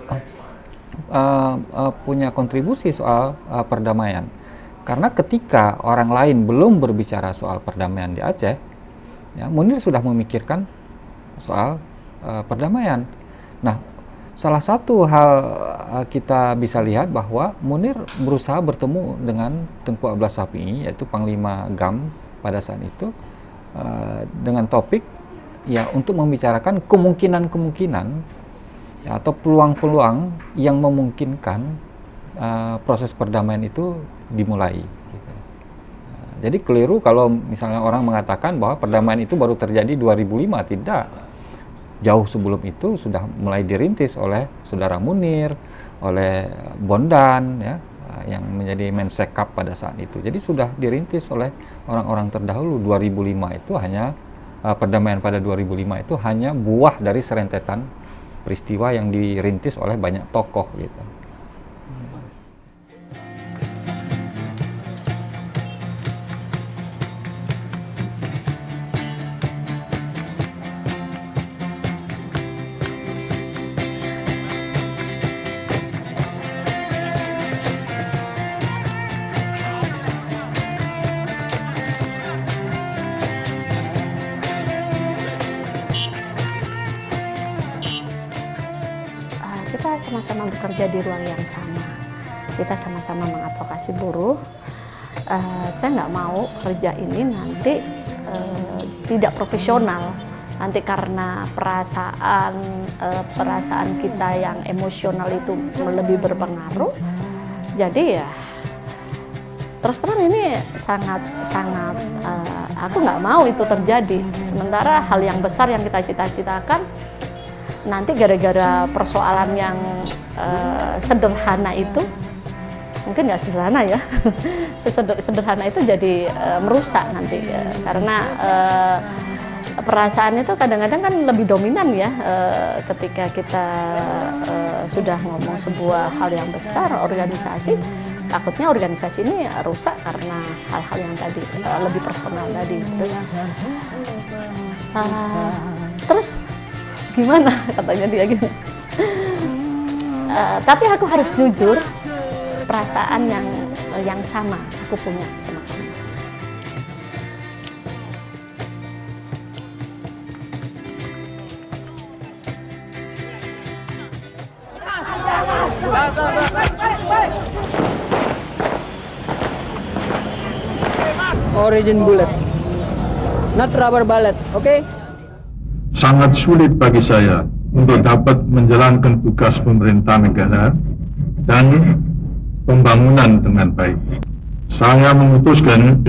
uh, uh, punya kontribusi soal uh, perdamaian. Karena ketika orang lain belum berbicara soal perdamaian di Aceh, ya, Munir sudah memikirkan soal uh, perdamaian. Nah, salah satu hal uh, kita bisa lihat bahwa Munir berusaha bertemu dengan Tengku Abdullah Shafi'i, yaitu Panglima G A M pada saat itu, uh, dengan topik ya untuk membicarakan kemungkinan-kemungkinan ya, atau peluang-peluang yang memungkinkan uh, proses perdamaian itu dimulai. Gitu. Uh, jadi keliru kalau misalnya orang mengatakan bahwa perdamaian itu baru terjadi dua ribu lima, tidak. Jauh sebelum itu sudah mulai dirintis oleh saudara Munir, oleh Bondan ya, yang menjadi Mensekap pada saat itu. Jadi sudah dirintis oleh orang-orang terdahulu. dua ribu lima itu hanya uh, perdamaian pada dua ribu lima itu hanya buah dari serentetan peristiwa yang dirintis oleh banyak tokoh gitu. Sama-sama bekerja di ruang yang sama, kita sama-sama mengadvokasi buruh. Uh, saya nggak mau kerja ini nanti uh, tidak profesional, nanti karena perasaan uh, perasaan kita yang emosional itu lebih berpengaruh. Jadi ya terus terang ini sangat sangat uh, aku nggak mau itu terjadi. Sementara hal yang besar yang kita cita-citakan nanti gara-gara persoalan yang uh, sederhana itu mungkin nggak sederhana ya. Sederhana itu jadi uh, merusak nanti ya. Karena uh, perasaan itu kadang-kadang kan lebih dominan ya uh, ketika kita uh, sudah ngomong sebuah hal yang besar, organisasi, takutnya organisasi ini rusak karena hal-hal yang tadi uh, lebih personal tadi. Terus, uh, terus gimana katanya dia gitu. Uh, tapi aku harus jujur, perasaan yang yang sama aku punya sama kamu. Origin bullet, not rubber bullet, oke? Okay? Sangat sulit bagi saya untuk dapat menjalankan tugas pemerintah negara dan pembangunan dengan baik. Saya memutuskan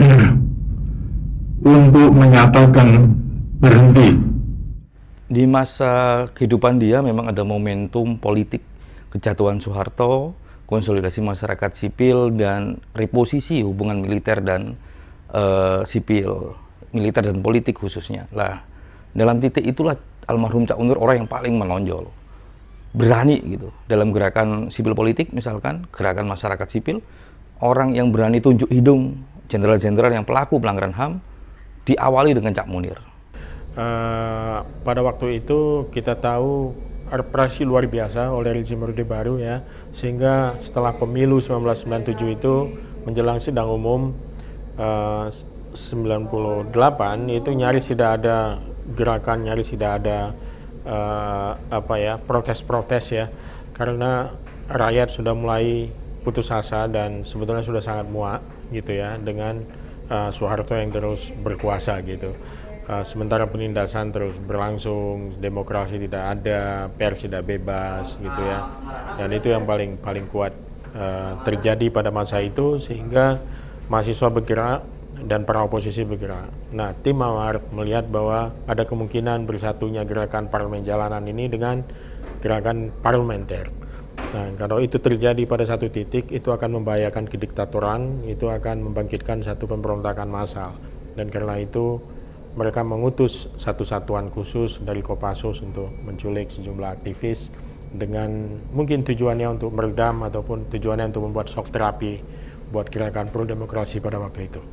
untuk menyatakan berhenti. Di masa kehidupan dia memang ada momentum politik kejatuhan Soeharto, konsolidasi masyarakat sipil, dan reposisi hubungan militer dan uh, sipil, militer dan politik khususnya. Lah, dalam titik itulah almarhum Cak Munir orang yang paling menonjol, berani gitu dalam gerakan sipil politik, misalkan gerakan masyarakat sipil, orang yang berani tunjuk hidung jenderal-jenderal yang pelaku pelanggaran H A M diawali dengan Cak Munir. Uh, pada waktu itu kita tahu represi luar biasa oleh rezim Orde Baru ya, sehingga setelah pemilu seribu sembilan ratus sembilan puluh tujuh itu menjelang sidang umum uh, sembilan puluh delapan itu nyaris tidak ada gerakan, nyaris tidak ada uh, apa ya protes-protes ya, karena rakyat sudah mulai putus asa dan sebetulnya sudah sangat muak gitu ya dengan uh, Soeharto yang terus berkuasa gitu. Uh, sementara penindasan terus berlangsung, demokrasi tidak ada, pers tidak bebas gitu ya, dan itu yang paling paling kuat uh, terjadi pada masa itu, sehingga mahasiswa bergerak dan para oposisi bergerak. Nah, tim Mawar melihat bahwa ada kemungkinan bersatunya gerakan parlemen jalanan ini dengan gerakan parlementer. Nah, kalau itu terjadi pada satu titik, itu akan membahayakan kediktatoran, itu akan membangkitkan satu pemberontakan massal, dan karena itu mereka mengutus satu satuan khusus dari Kopassus untuk menculik sejumlah aktivis dengan mungkin tujuannya untuk meredam ataupun tujuannya untuk membuat shock terapi buat gerakan pro demokrasi pada waktu itu.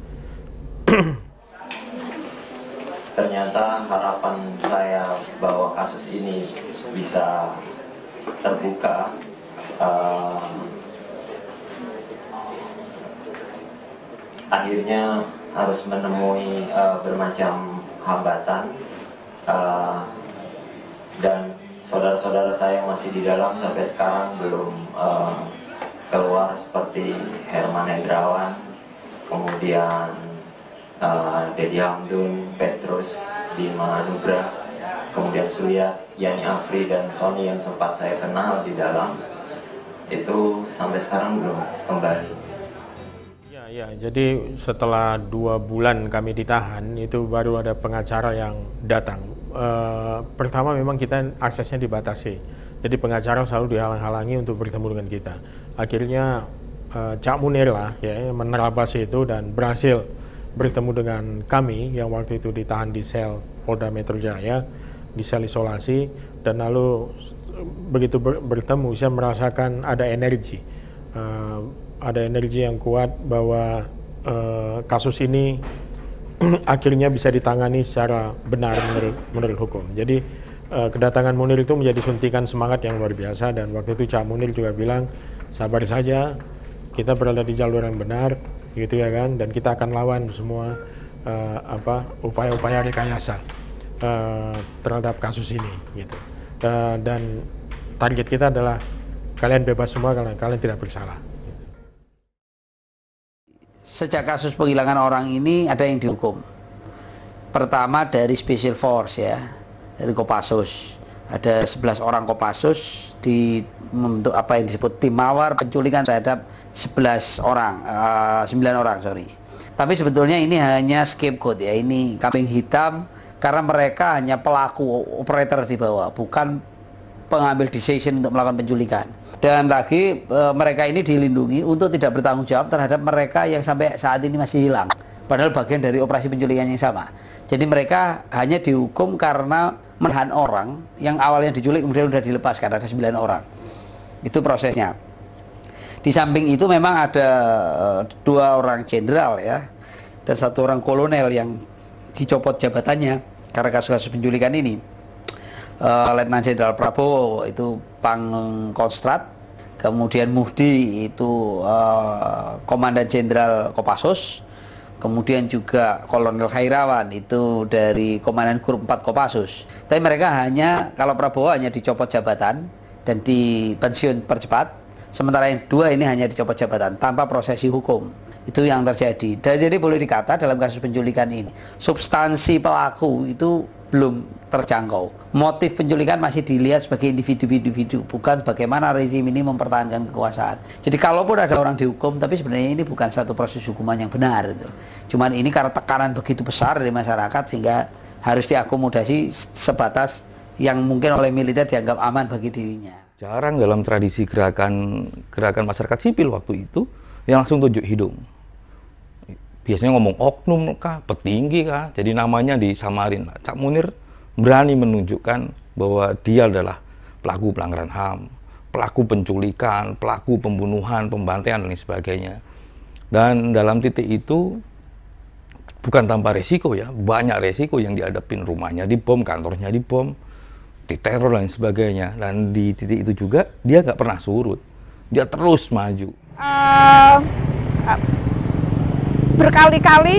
Ternyata harapan saya bahwa kasus ini bisa terbuka uh, akhirnya harus menemui uh, bermacam hambatan, uh, dan saudara-saudara saya yang masih di dalam sampai sekarang belum uh, keluar, seperti Herman Hendrawan, kemudian uh, Dedi Hamdun, Petrus, Bima Nugra, kemudian Surya, Yani Afri, dan Sony yang sempat saya kenal di dalam, itu sampai sekarang belum kembali. Ya, jadi setelah dua bulan kami ditahan, itu baru ada pengacara yang datang. E, pertama memang kita aksesnya dibatasi, jadi pengacara selalu dihalang-halangi untuk bertemu dengan kita. Akhirnya e, Cak Munir lah ya menerabas itu dan berhasil bertemu dengan kami yang waktu itu ditahan di sel Polda Metro Jaya, di sel isolasi, dan lalu begitu ber, bertemu saya merasakan ada energi. E, ada energi yang kuat bahwa uh, kasus ini akhirnya bisa ditangani secara benar menurut, menurut hukum. Jadi uh, kedatangan Munir itu menjadi suntikan semangat yang luar biasa, dan waktu itu Cak Munir juga bilang, sabar saja, kita berada di jalur yang benar, gitu ya kan, dan kita akan lawan semua uh, apa upaya-upaya rekayasa uh, terhadap kasus ini, gitu. Uh, dan target kita adalah kalian bebas semua karena kalian tidak bersalah. Sejak kasus penghilangan orang ini ada yang dihukum. Pertama dari Special Force ya, dari Kopassus. Ada sebelas orang Kopassus di membentuk apa yang disebut tim Mawar penculikan terhadap sebelas orang, uh, sembilan orang sorry. Tapi sebetulnya ini hanya scapegoat ya, ini kambing hitam karena mereka hanya pelaku operator di bawah, bukan pengambil decision untuk melakukan penculikan. Dan lagi e, mereka ini dilindungi untuk tidak bertanggung jawab terhadap mereka yang sampai saat ini masih hilang. Padahal bagian dari operasi penculikan yang sama. Jadi mereka hanya dihukum karena menahan orang yang awalnya diculik kemudian sudah dilepaskan, ada sembilan orang. Itu prosesnya. Di samping itu memang ada e, dua orang jenderal ya, dan satu orang kolonel yang dicopot jabatannya karena kasus-kasus penculikan ini. Uh, Letnan Jenderal Prabowo itu Pangkostrat, kemudian Muhdi itu uh, Komandan Jenderal Kopassus, kemudian juga Kolonel Khairawan itu dari Komandan Grup empat Kopassus. Tapi mereka hanya, kalau Prabowo hanya dicopot jabatan dan dipensiun percepat, sementara yang dua ini hanya dicopot jabatan tanpa prosesi hukum. Itu yang terjadi. Dan jadi boleh dikata dalam kasus penculikan ini, substansi pelaku itu belum terjangkau. Motif penculikan masih dilihat sebagai individu-individu, bukan bagaimana rezim ini mempertahankan kekuasaan. Jadi kalaupun ada orang dihukum, tapi sebenarnya ini bukan satu proses hukuman yang benar. Itu. Cuman ini karena tekanan begitu besar dari masyarakat sehingga harus diakomodasi sebatas yang mungkin oleh militer dianggap aman bagi dirinya. Jarang dalam tradisi gerakan gerakan masyarakat sipil waktu itu yang langsung tunjuk hidung. Biasanya ngomong oknum kah, petinggi kah, jadi namanya disamarin. Cak Munir berani menunjukkan bahwa dia adalah pelaku pelanggaran H A M, pelaku penculikan, pelaku pembunuhan, pembantaian, dan sebagainya. Dan dalam titik itu, bukan tanpa resiko ya, banyak resiko yang dihadapin, rumahnya dibom, kantornya dibom, diteror, dan sebagainya. Dan di titik itu juga, dia nggak pernah surut. Dia terus maju. Uh, uh. Berkali-kali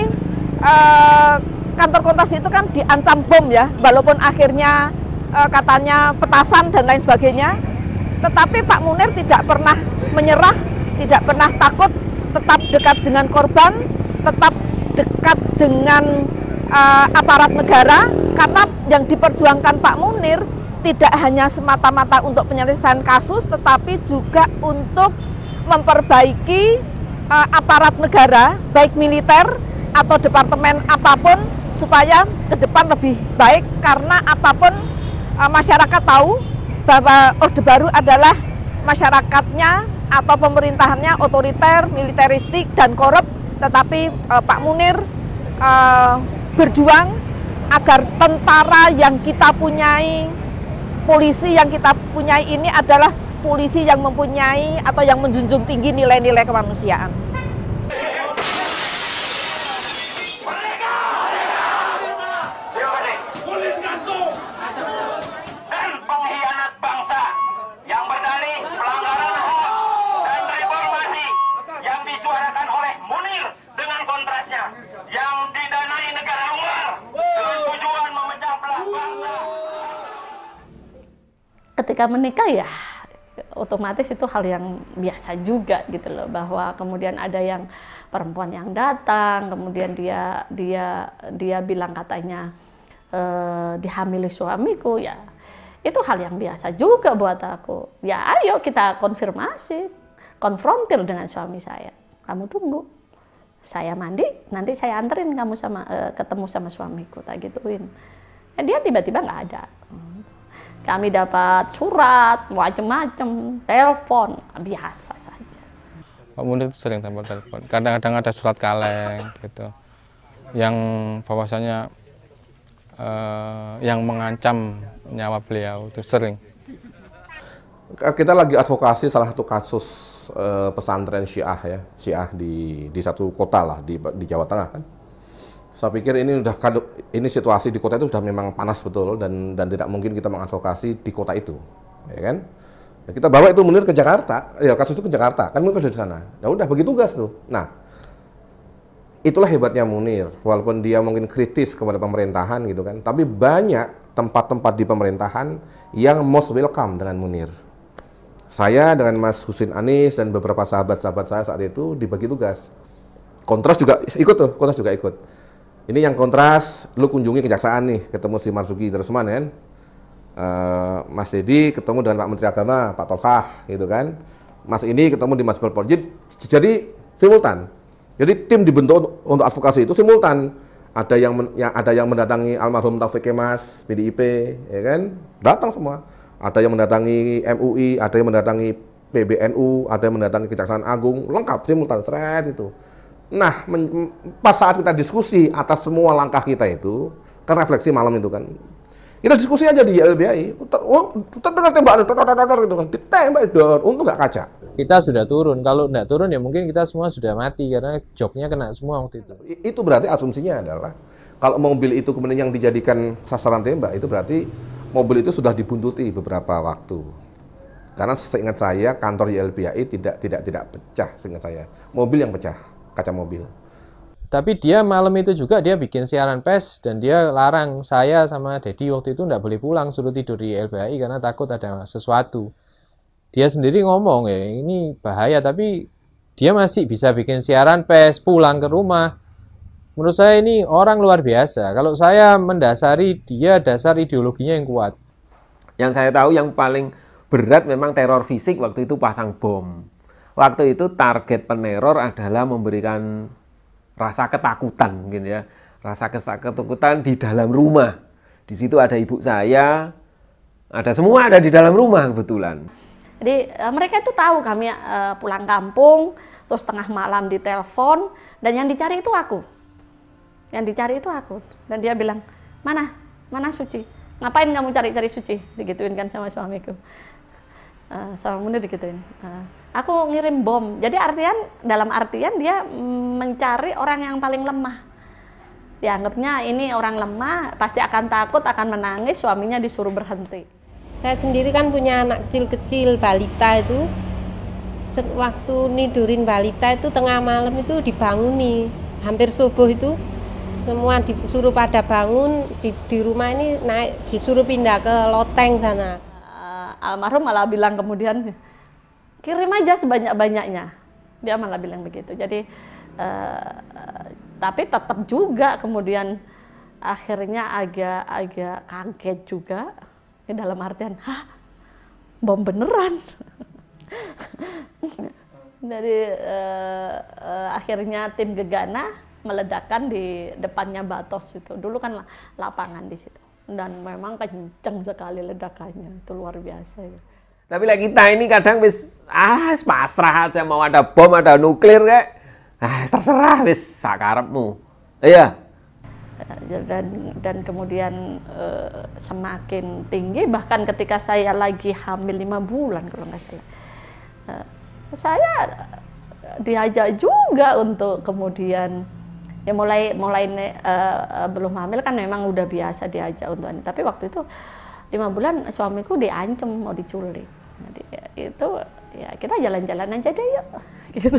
eh, kantor Kontras itu kan diancam bom ya, walaupun akhirnya eh, katanya petasan dan lain sebagainya. Tetapi Pak Munir tidak pernah menyerah, tidak pernah takut, tetap dekat dengan korban, tetap dekat dengan eh, aparat negara, karena yang diperjuangkan Pak Munir tidak hanya semata-mata untuk penyelesaian kasus, tetapi juga untuk memperbaiki Uh, aparat negara, baik militer atau departemen apapun, supaya ke depan lebih baik, karena apapun uh, masyarakat tahu bahwa Orde Baru adalah masyarakatnya atau pemerintahannya otoriter, militeristik, dan korup, tetapi uh, Pak Munir uh, berjuang agar tentara yang kita punyai, polisi yang kita punyai ini adalah polisi yang mempunyai atau yang menjunjung tinggi nilai-nilai kemanusiaan. Dan pengkhianat bangsa yang berdalih pelanggaran H A M dan reformasi yang disuarakan oleh Munir dengan kontrasnya yang didanai negara luar dengan tujuan memecah belah bangsa. Ketika menikah ya otomatis itu hal yang biasa juga gitu loh, bahwa kemudian ada yang perempuan yang datang, kemudian dia dia dia bilang katanya e, dihamili suamiku, ya itu hal yang biasa juga buat aku. Ya ayo kita konfirmasi, konfrontir dengan suami saya, kamu tunggu, saya mandi, nanti saya anterin kamu sama e, ketemu sama suamiku, tak gituin. Ya, dia tiba-tiba nggak ada. Kami dapat surat, macam-macam, telepon, biasa saja. Pak Munir sering telepon telepon. Kadang-kadang ada surat kaleng gitu, yang bahwasanya eh, yang mengancam nyawa beliau itu sering. Kita lagi advokasi salah satu kasus eh, pesantren Syiah ya, Syiah di di satu kota lah di di Jawa Tengah kan. Saya pikir ini udah ini situasi di kota itu sudah memang panas betul dan dan tidak mungkin kita mengadvokasi di kota itu, ya kan? Ya, kita bawa itu Munir ke Jakarta, ya kasus itu ke Jakarta, kan Munir sudah di sana. Ya udah bagi tugas tuh. Nah, itulah hebatnya Munir, walaupun dia mungkin kritis kepada pemerintahan gitu kan, tapi banyak tempat-tempat di pemerintahan yang most welcome dengan Munir. Saya dengan Mas Husin Anis dan beberapa sahabat-sahabat saya saat itu dibagi tugas. Kontras juga ikut tuh, Kontras juga ikut. Ini yang Kontras, lu kunjungi kejaksaan nih, ketemu si Marzuki Darusman kan, uh, Mas Dedi ketemu dengan Pak Menteri Agama, Pak Tolkah gitu kan, Mas ini ketemu di Mas Belpol. Jadi, jadi simultan. Jadi tim dibentuk untuk advokasi itu simultan. Ada yang, men, yang ada yang mendatangi almarhum Taufik Kemas, P D I P, ya kan, datang semua. ada yang mendatangi M U I, ada yang mendatangi P B N U, ada yang mendatangi Kejaksaan Agung, lengkap simultan thread itu. Nah, pas saat kita diskusi atas semua langkah kita itu, kan refleksi malam itu kan, kita diskusi aja di Y L B I, oh, terdengar tembakan, gitu kan, ditembak, dor, untung nggak kaca. Kita sudah turun, kalau nggak turun ya mungkin kita semua sudah mati karena joknya kena semua waktu itu. Itu berarti asumsinya adalah kalau mobil itu kemudian yang dijadikan sasaran tembak, itu berarti mobil itu sudah dibuntuti beberapa waktu. Karena seingat saya kantor Y L B I tidak tidak tidak pecah, seingat saya mobil yang pecah, kaca mobil. Tapi dia malam itu juga dia bikin siaran pers dan dia larang saya sama Dedi waktu itu nggak boleh pulang, suruh tidur di Y L B I karena takut ada sesuatu. Dia sendiri ngomong ya ini bahaya, tapi dia masih bisa bikin siaran pers, pulang ke rumah. Menurut saya ini orang luar biasa. Kalau saya mendasari dia dasar ideologinya yang kuat. Yang saya tahu yang paling berat memang teror fisik waktu itu pasang bom. Waktu itu target peneror adalah memberikan rasa ketakutan mungkin ya. Rasa ketakutan di dalam rumah. Di situ ada ibu saya, ada semua ada di dalam rumah kebetulan. Jadi uh, mereka itu tahu kami uh, pulang kampung, terus tengah malam ditelepon, dan yang dicari itu aku. Yang dicari itu aku. Dan dia bilang, mana? Mana Suci? Ngapain kamu cari-cari Suci? Digituin kan sama suamiku. Uh, sama Munir digituin. Uh, aku ngirim bom. Jadi artian, dalam artian dia mencari orang yang paling lemah. Dianggapnya ini orang lemah, pasti akan takut, akan menangis, suaminya disuruh berhenti. Saya sendiri kan punya anak kecil-kecil, balita itu. Waktu nidurin balita itu tengah malam itu dibanguni. Hampir subuh itu semua disuruh pada bangun. Di, di rumah ini naik, disuruh pindah ke loteng sana. Uh, almarhum malah bilang kemudian, kirim aja sebanyak-banyaknya. Dia malah bilang begitu. Jadi, uh, tapi tetap juga kemudian akhirnya agak-agak kaget juga. Dalam artian, hah, bom beneran. Dari uh, uh, akhirnya tim Gegana meledakkan di depannya Batos itu. Dulu kan lapangan di situ. Dan memang kenceng sekali ledakannya, itu luar biasa. Ya. Tapi lah kita ini kadang wis ah pasrah aja, mau ada bom, ada nuklir kayak, ah terserah wis sakarepmu. Iya. Dan, dan kemudian uh, semakin tinggi, bahkan ketika saya lagi hamil lima bulan kalau nggak salah, uh, saya diajak juga untuk kemudian ya mulai mulai uh, belum hamil kan memang udah biasa diajak untuk ini, tapi waktu itu lima bulan suamiku diancam mau diculik. Jadi itu ya kita jalan-jalan aja deh yuk. Gitu.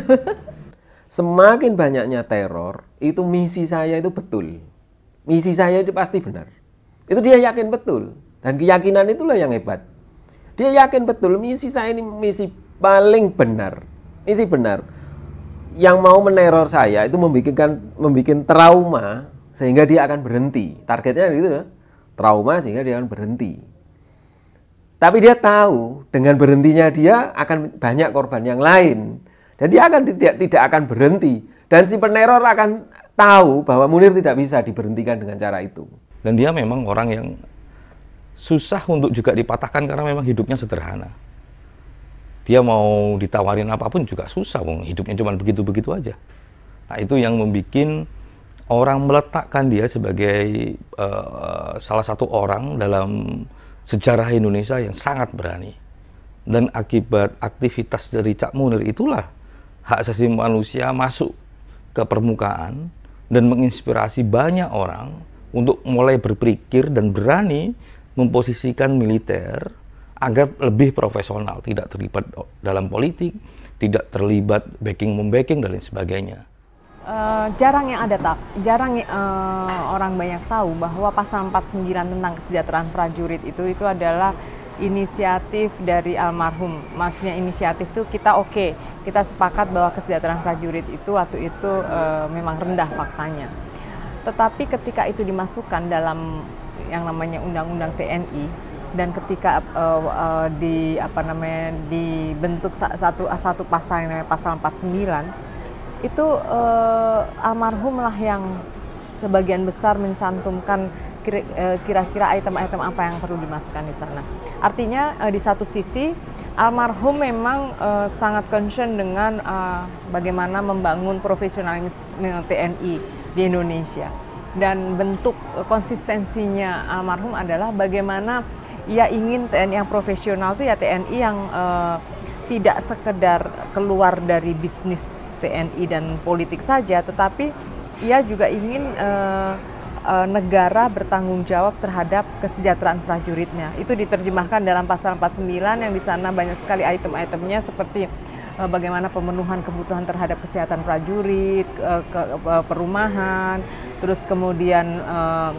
Semakin banyaknya teror, itu misi saya itu betul. Misi saya itu pasti benar. Itu dia yakin betul. Dan keyakinan itulah yang hebat. Dia yakin betul misi saya ini misi paling benar. Misi benar. Yang mau meneror saya itu membikin membikin trauma sehingga dia akan berhenti. Targetnya gitu ya. Trauma sehingga dia akan berhenti. Tapi dia tahu dengan berhentinya dia akan banyak korban yang lain. Dan dia akan tidak tidak akan berhenti. Dan si peneror akan tahu bahwa Munir tidak bisa diberhentikan dengan cara itu. Dan dia memang orang yang susah untuk juga dipatahkan karena memang hidupnya sederhana. Dia mau ditawarin apapun juga susah, wong hidupnya cuma begitu-begitu aja. Nah itu yang membuat orang meletakkan dia sebagai uh, salah satu orang dalam sejarah Indonesia yang sangat berani. Dan akibat aktivitas dari Cak Munir itulah hak asasi manusia masuk ke permukaan dan menginspirasi banyak orang untuk mulai berpikir dan berani memposisikan militer agar lebih profesional, tidak terlibat dalam politik, tidak terlibat backing-membacking dan lain sebagainya. Uh, jarang yang ada tak, jarang uh, orang banyak tahu bahwa pasal empat puluh sembilan tentang kesejahteraan prajurit itu itu adalah inisiatif dari almarhum. Maksudnya inisiatif itu kita oke, okay, kita sepakat bahwa kesejahteraan prajurit itu waktu itu uh, memang rendah faktanya. Tetapi ketika itu dimasukkan dalam yang namanya Undang-Undang T N I dan ketika uh, uh, di apa namanya dibentuk satu satu pasal yang namanya pasal empat puluh sembilan, itu uh, almarhum lah yang sebagian besar mencantumkan kira-kira item-item apa yang perlu dimasukkan di sana. Artinya uh, di satu sisi almarhum memang uh, sangat concern dengan uh, bagaimana membangun profesionalisme T N I di Indonesia. Dan bentuk uh, konsistensinya almarhum adalah bagaimana ia ingin T N I yang profesional itu ya T N I yang uh, tidak sekedar keluar dari bisnis T N I dan politik saja, tetapi ia juga ingin uh, uh, negara bertanggung jawab terhadap kesejahteraan prajuritnya. Itu diterjemahkan dalam pasal empat puluh sembilan yang di sana banyak sekali item-itemnya seperti uh, bagaimana pemenuhan kebutuhan terhadap kesehatan prajurit, uh, ke, uh, perumahan, terus kemudian uh,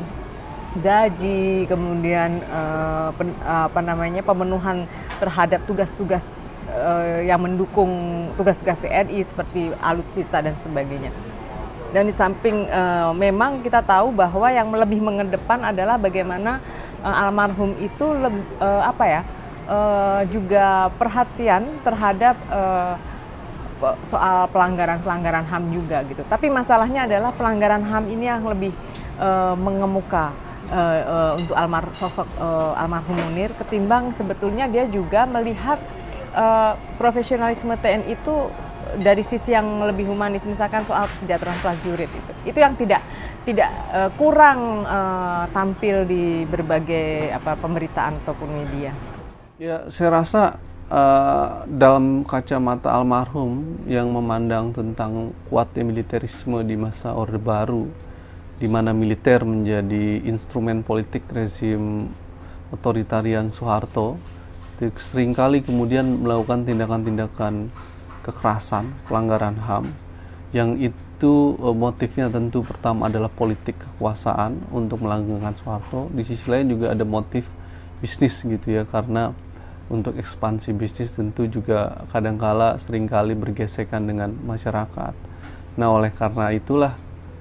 gaji, kemudian uh, pen, uh, apa namanya pemenuhan terhadap tugas-tugas uh, yang mendukung tugas-tugas T N I seperti alutsista dan sebagainya. Dan di samping uh, memang kita tahu bahwa yang lebih mengedepan adalah bagaimana uh, almarhum itu lebih, uh, apa ya uh, juga perhatian terhadap uh, soal pelanggaran-pelanggaran H A M juga gitu. Tapi masalahnya adalah pelanggaran H A M ini yang lebih uh, mengemuka uh, uh, untuk almar sosok uh, almarhum Munir ketimbang sebetulnya dia juga melihat uh, profesionalisme T N I itu dari sisi yang lebih humanis, misalkan soal kesejahteraan prajurit itu, itu yang tidak tidak uh, kurang uh, tampil di berbagai apa pemberitaan ataupun media. Ya, saya rasa uh, dalam kacamata almarhum yang memandang tentang kuatnya militerisme di masa Orde Baru, di mana militer menjadi instrumen politik rezim otoritarian Soeharto, seringkali kemudian melakukan tindakan-tindakan kekerasan, pelanggaran H A M, yang itu uh, motifnya tentu pertama adalah politik kekuasaan untuk melanggengkan Soeharto. Di sisi lain juga ada motif bisnis gitu ya, karena untuk ekspansi bisnis tentu juga kadangkala seringkali bergesekan dengan masyarakat. Nah, oleh karena itulah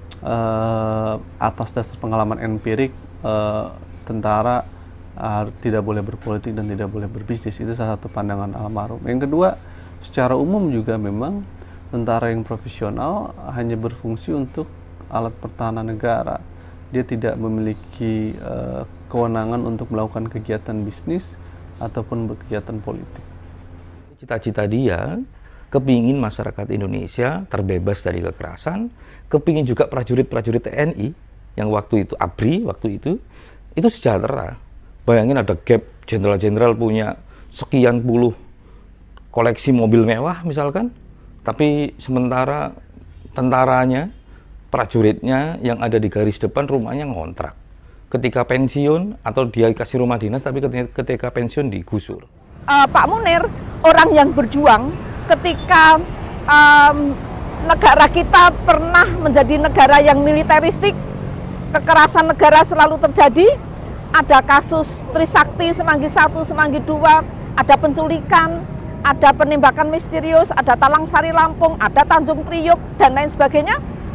uh, atas dasar pengalaman empirik, uh, tentara uh, tidak boleh berpolitik dan tidak boleh berbisnis. Itu salah satu pandangan almarhum. Yang kedua, secara umum juga memang tentara yang profesional hanya berfungsi untuk alat pertahanan negara. Dia tidak memiliki uh, kewenangan untuk melakukan kegiatan bisnis ataupun berkegiatan politik. Cita-cita dia kepingin masyarakat Indonesia terbebas dari kekerasan, kepingin juga prajurit-prajurit T N I yang waktu itu A B R I, waktu itu, itu sejahtera. Bayangin ada gap, jenderal-jenderal punya sekian puluh koleksi mobil mewah misalkan, tapi sementara tentaranya, prajuritnya yang ada di garis depan rumahnya ngontrak. Ketika pensiun atau dia dikasih rumah dinas, tapi ketika, ketika pensiun digusur. Uh, Pak Munir, orang yang berjuang ketika um, negara kita pernah menjadi negara yang militeristik, kekerasan negara selalu terjadi, ada kasus Trisakti, Semanggi satu, Semanggi dua, ada penculikan, ada penembakan misterius, ada Talang Sari Lampung, ada Tanjung Priok, dan lain sebagainya.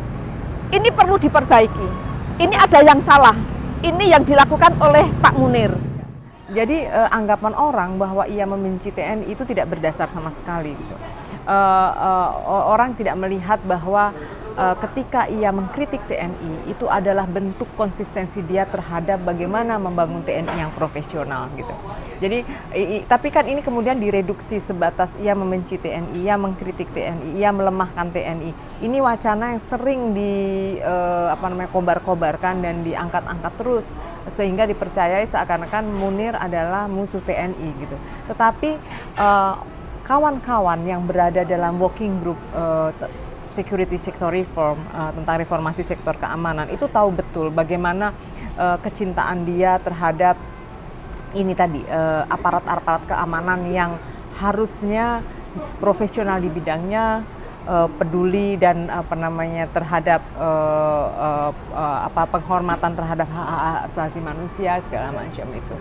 Ini perlu diperbaiki. Ini ada yang salah. Ini yang dilakukan oleh Pak Munir. Jadi eh, anggapan orang bahwa ia membenci T N I itu tidak berdasar sama sekali. Gitu. Eh, eh, orang tidak melihat bahwa eh, ketika ia mengkritik T N I itu adalah bentuk konsistensi dia terhadap bagaimana membangun T N I yang profesional gitu. Jadi i, tapi kan ini kemudian direduksi sebatas ia membenci T N I, ia mengkritik T N I, ia melemahkan T N I. Ini wacana yang sering di eh, apa namanya kobar-kobarkan dan diangkat-angkat terus sehingga dipercayai seakan-akan Munir adalah musuh T N I gitu. Tetapi eh, kawan-kawan yang berada dalam working group eh, security sector reform uh, tentang reformasi sektor keamanan itu tahu betul bagaimana uh, kecintaan dia terhadap ini tadi uh, aparat-aparat keamanan yang harusnya profesional di bidangnya, uh, peduli dan apa namanya terhadap uh, uh, uh, apa penghormatan terhadap hak-hak asasi manusia segala macam itu.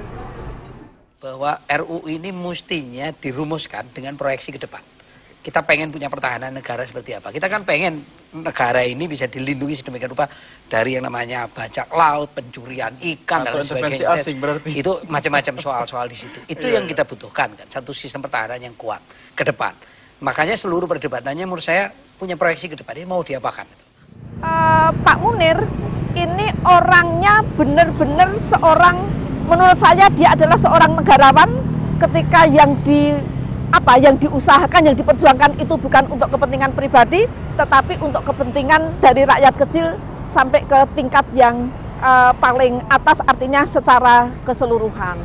Bahwa R U U ini mestinya dirumuskan dengan proyeksi ke depan. Kita pengen punya pertahanan negara seperti apa. Kita kan pengen negara ini bisa dilindungi sedemikian rupa dari yang namanya bajak laut, pencurian ikan, dan sebagainya. Asing berarti. Itu macam-macam soal-soal di situ. Itu yang kita butuhkan kan, satu sistem pertahanan yang kuat ke depan. Makanya seluruh perdebatannya menurut saya punya proyeksi ke depan. Ini mau diapakan? Uh, Pak Munir ini orangnya benar-benar seorang, menurut saya dia adalah seorang negarawan ketika yang di apa yang diusahakan, yang diperjuangkan itu bukan untuk kepentingan pribadi, tetapi untuk kepentingan dari rakyat kecil sampai ke tingkat yang uh, paling atas, artinya secara keseluruhan.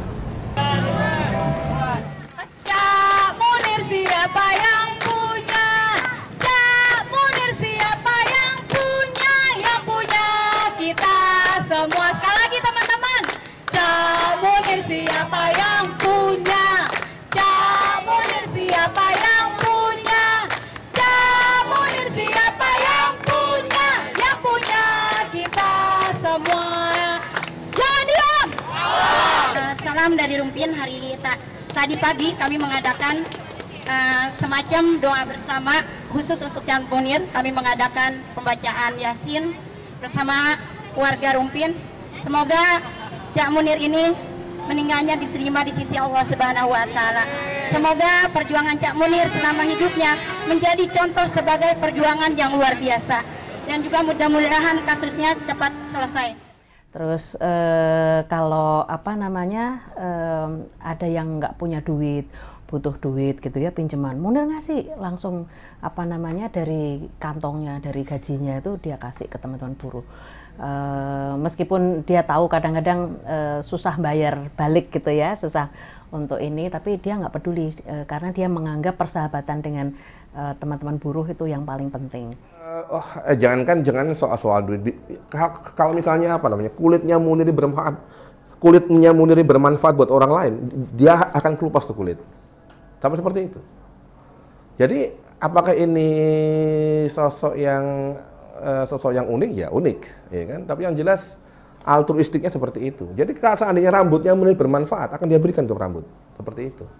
Cak Munir siapa yang punya? Cak Munir siapa yang punya? Yang punya kita semua. Sekali lagi teman-teman. Cak Munir siapa yang punya? Cak Munir siapa yang punya? Cak Munir siapa yang punya? Yang punya kita semua. Jangan diam. Uh, salam dari Rumpin. Hari ta tadi pagi kami mengadakan uh, semacam doa bersama khusus untuk Cak Munir. Kami mengadakan pembacaan Yasin bersama warga Rumpin. Semoga Cak Munir ini meninggalnya diterima di sisi Allah Subhanahu wa Ta'ala. Semoga perjuangan Cak Munir selama hidupnya menjadi contoh sebagai perjuangan yang luar biasa, dan juga mudah-mudahan kasusnya cepat selesai. Terus eh, kalau apa namanya eh, ada yang nggak punya duit, butuh duit gitu ya, pinjaman, Munir ngasih langsung apa namanya dari kantongnya, dari gajinya itu dia kasih ke teman-teman buruh. Uh, meskipun dia tahu kadang-kadang uh, susah bayar balik gitu ya, susah untuk ini, tapi dia nggak peduli uh, karena dia menganggap persahabatan dengan teman-teman uh, buruh itu yang paling penting. Uh, oh, eh, jangankan jangan soal-soal duit. Kalau misalnya apa namanya kulitnya Munir bermanfaat, kulitnya Munir bermanfaat buat orang lain, dia akan kelupas tuh kulit. Sama seperti itu. Jadi apakah ini sosok yang Uh, sosok yang unik? Ya unik, ya kan. Tapi yang jelas altruistiknya seperti itu. Jadi kalau seandainya rambutnya Munir bermanfaat, akan dia berikan untuk rambut seperti itu.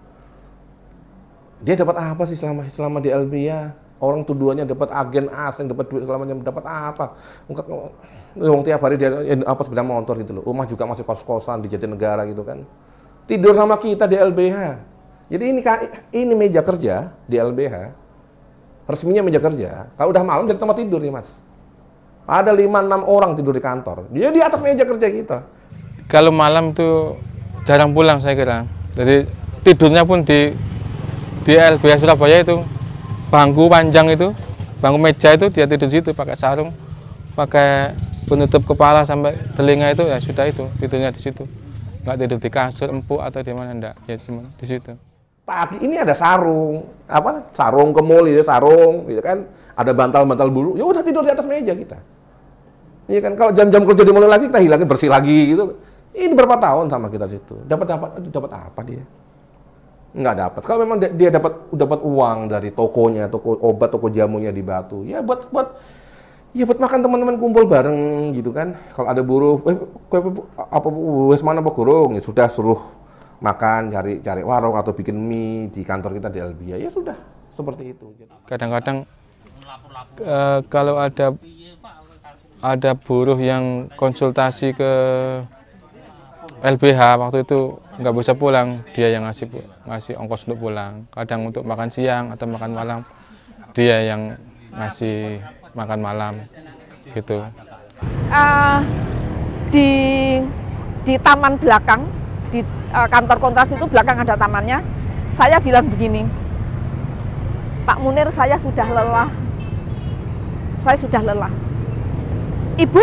Dia dapat apa sih selama selama di L B I A? Orang tuduhannya dapat agen asing, dapat duit segala macam, dapat apa? Wong tiap hari dia apa sepeda motor gitu loh. Rumah juga masih kos-kosan di Jatinegara gitu kan. Tidur sama kita di L B H. Jadi ini ini meja kerja di L B H. Resminya meja kerja. Kalau udah malam dari tempat tidur nih, Mas. Ada lima enam orang tidur di kantor. Dia di atas meja kerja kita. Kalau malam tuh jarang pulang saya kira. Jadi tidurnya pun di di L B H Surabaya itu bangku panjang itu, bangku meja itu dia tidur di situ pakai sarung, pakai penutup kepala sampai telinga itu, ya sudah itu tidurnya di situ. Nggak tidur di kasur empuk atau di mana, enggak, ya cuma di situ. Pagi ini ada sarung, apa sarung kemul itu sarung, gitu kan? Ada bantal-bantal bulu, ya udah tidur di atas meja kita. Iya kan, kalau jam-jam kerja dimulai lagi kita hilangin, bersih lagi gitu. Ini berapa tahun sama kita di situ. Dapat dapat dapat apa dia? Nggak dapat. Kalau memang dia dapat dapat uang dari tokonya, toko obat, toko jamunya di Batu, ya buat buat ya buat makan teman-teman kumpul bareng gitu kan. Kalau ada buruh, eh, apa wes mana apa gurung, ya sudah suruh makan, cari cari warung atau bikin mie di kantor kita di L B I A, ya sudah seperti itu. Kadang-kadang uh, kalau ada ada buruh yang konsultasi ke L B H waktu itu nggak bisa pulang, dia yang ngasih ngasih ongkos untuk pulang. Kadang untuk makan siang atau makan malam dia yang ngasih makan malam gitu. Uh, di di taman belakang di uh, kantor kontras itu belakang ada tamannya. Saya bilang begini, Pak Munir, saya sudah lelah. Saya sudah lelah. Ibu,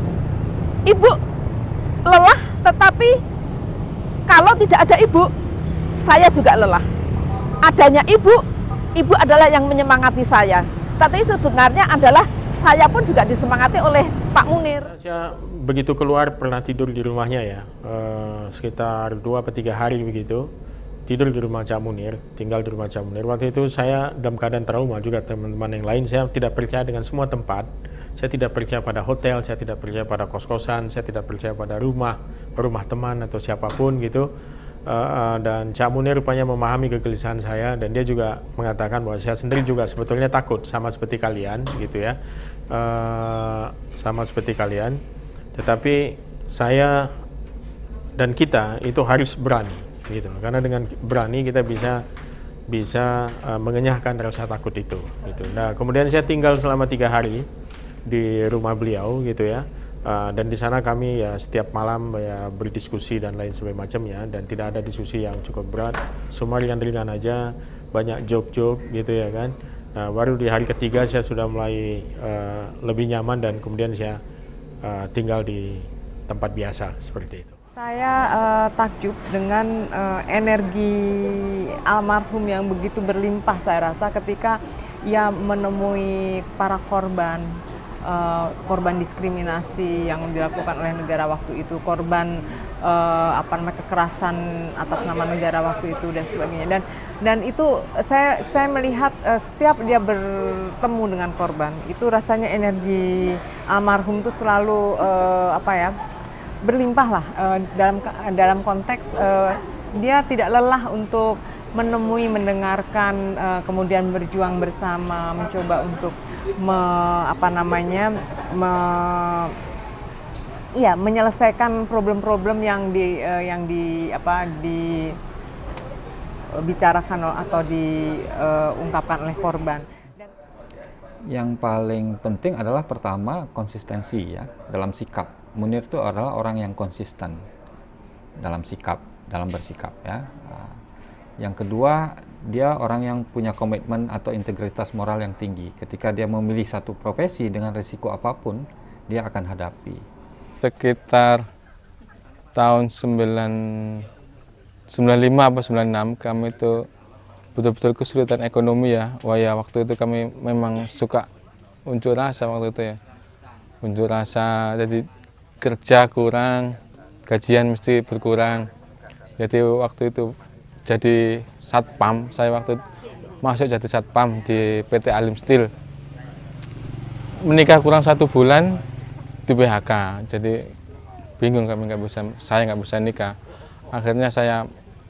ibu lelah, tetapi kalau tidak ada ibu, saya juga lelah. Adanya ibu, ibu adalah yang menyemangati saya. Tapi sebenarnya adalah saya pun juga disemangati oleh Pak Munir. Saya begitu keluar pernah tidur di rumahnya ya, e, sekitar dua atau tiga hari begitu. Tidur di rumah Cak Munir, tinggal di rumah Cak Munir. Waktu itu saya dalam keadaan trauma juga, teman-teman yang lain. Saya tidak percaya dengan semua tempat. Saya tidak percaya pada hotel, saya tidak percaya pada kos-kosan, saya tidak percaya pada rumah, rumah teman atau siapapun gitu. Uh, dan Cak Munir rupanya memahami kegelisahan saya, dan dia juga mengatakan bahwa saya sendiri juga sebetulnya takut sama seperti kalian gitu ya, uh, sama seperti kalian. Tetapi saya dan kita itu harus berani gitu, karena dengan berani kita bisa bisa uh, mengenyahkan rasa takut itu gitu. Nah kemudian saya tinggal selama tiga hari di rumah beliau gitu ya. Uh, dan di sana kami ya setiap malam ya berdiskusi dan lain sebagainya macam ya, dan tidak ada diskusi yang cukup berat, semua ringan-ringan aja, banyak joke-joke gitu ya kan. Nah, baru di hari ketiga saya sudah mulai uh, lebih nyaman dan kemudian saya uh, tinggal di tempat biasa seperti itu. Saya uh, takjub dengan uh, energi almarhum yang begitu berlimpah saya rasa ketika ia menemui para korban. Uh, korban diskriminasi yang dilakukan oleh negara waktu itu, korban uh, apa namanya kekerasan atas nama negara waktu itu dan sebagainya, dan dan itu saya saya melihat uh, setiap dia bertemu dengan korban itu rasanya energi almarhum itu selalu uh, apa ya berlimpah lah uh, dalam dalam konteks uh, dia tidak lelah untuk menemui, mendengarkan, uh, kemudian berjuang bersama, mencoba untuk me, apa namanya, me, iya, menyelesaikan problem-problem yang di uh, yang di apa di uh, bicarakan atau diungkapkan uh, oleh korban. Yang paling penting adalah pertama konsistensi ya dalam sikap. Munir itu adalah orang yang konsisten dalam sikap, dalam bersikap ya. Yang kedua, dia orang yang punya komitmen atau integritas moral yang tinggi. Ketika dia memilih satu profesi dengan risiko apapun, dia akan hadapi. Sekitar tahun sembilan puluh lima atau sembilan puluh enam kami itu betul-betul kesulitan ekonomi ya. Wah ya, waktu itu kami memang suka unjuk rasa waktu itu ya. Unjuk rasa, jadi kerja kurang, gajian mesti berkurang. Jadi waktu itu jadi satpam, saya waktu masuk jadi satpam di P T Alim Steel. Menikah kurang satu bulan di P H K, jadi bingung kami nggak bisa, saya nggak bisa nikah. Akhirnya saya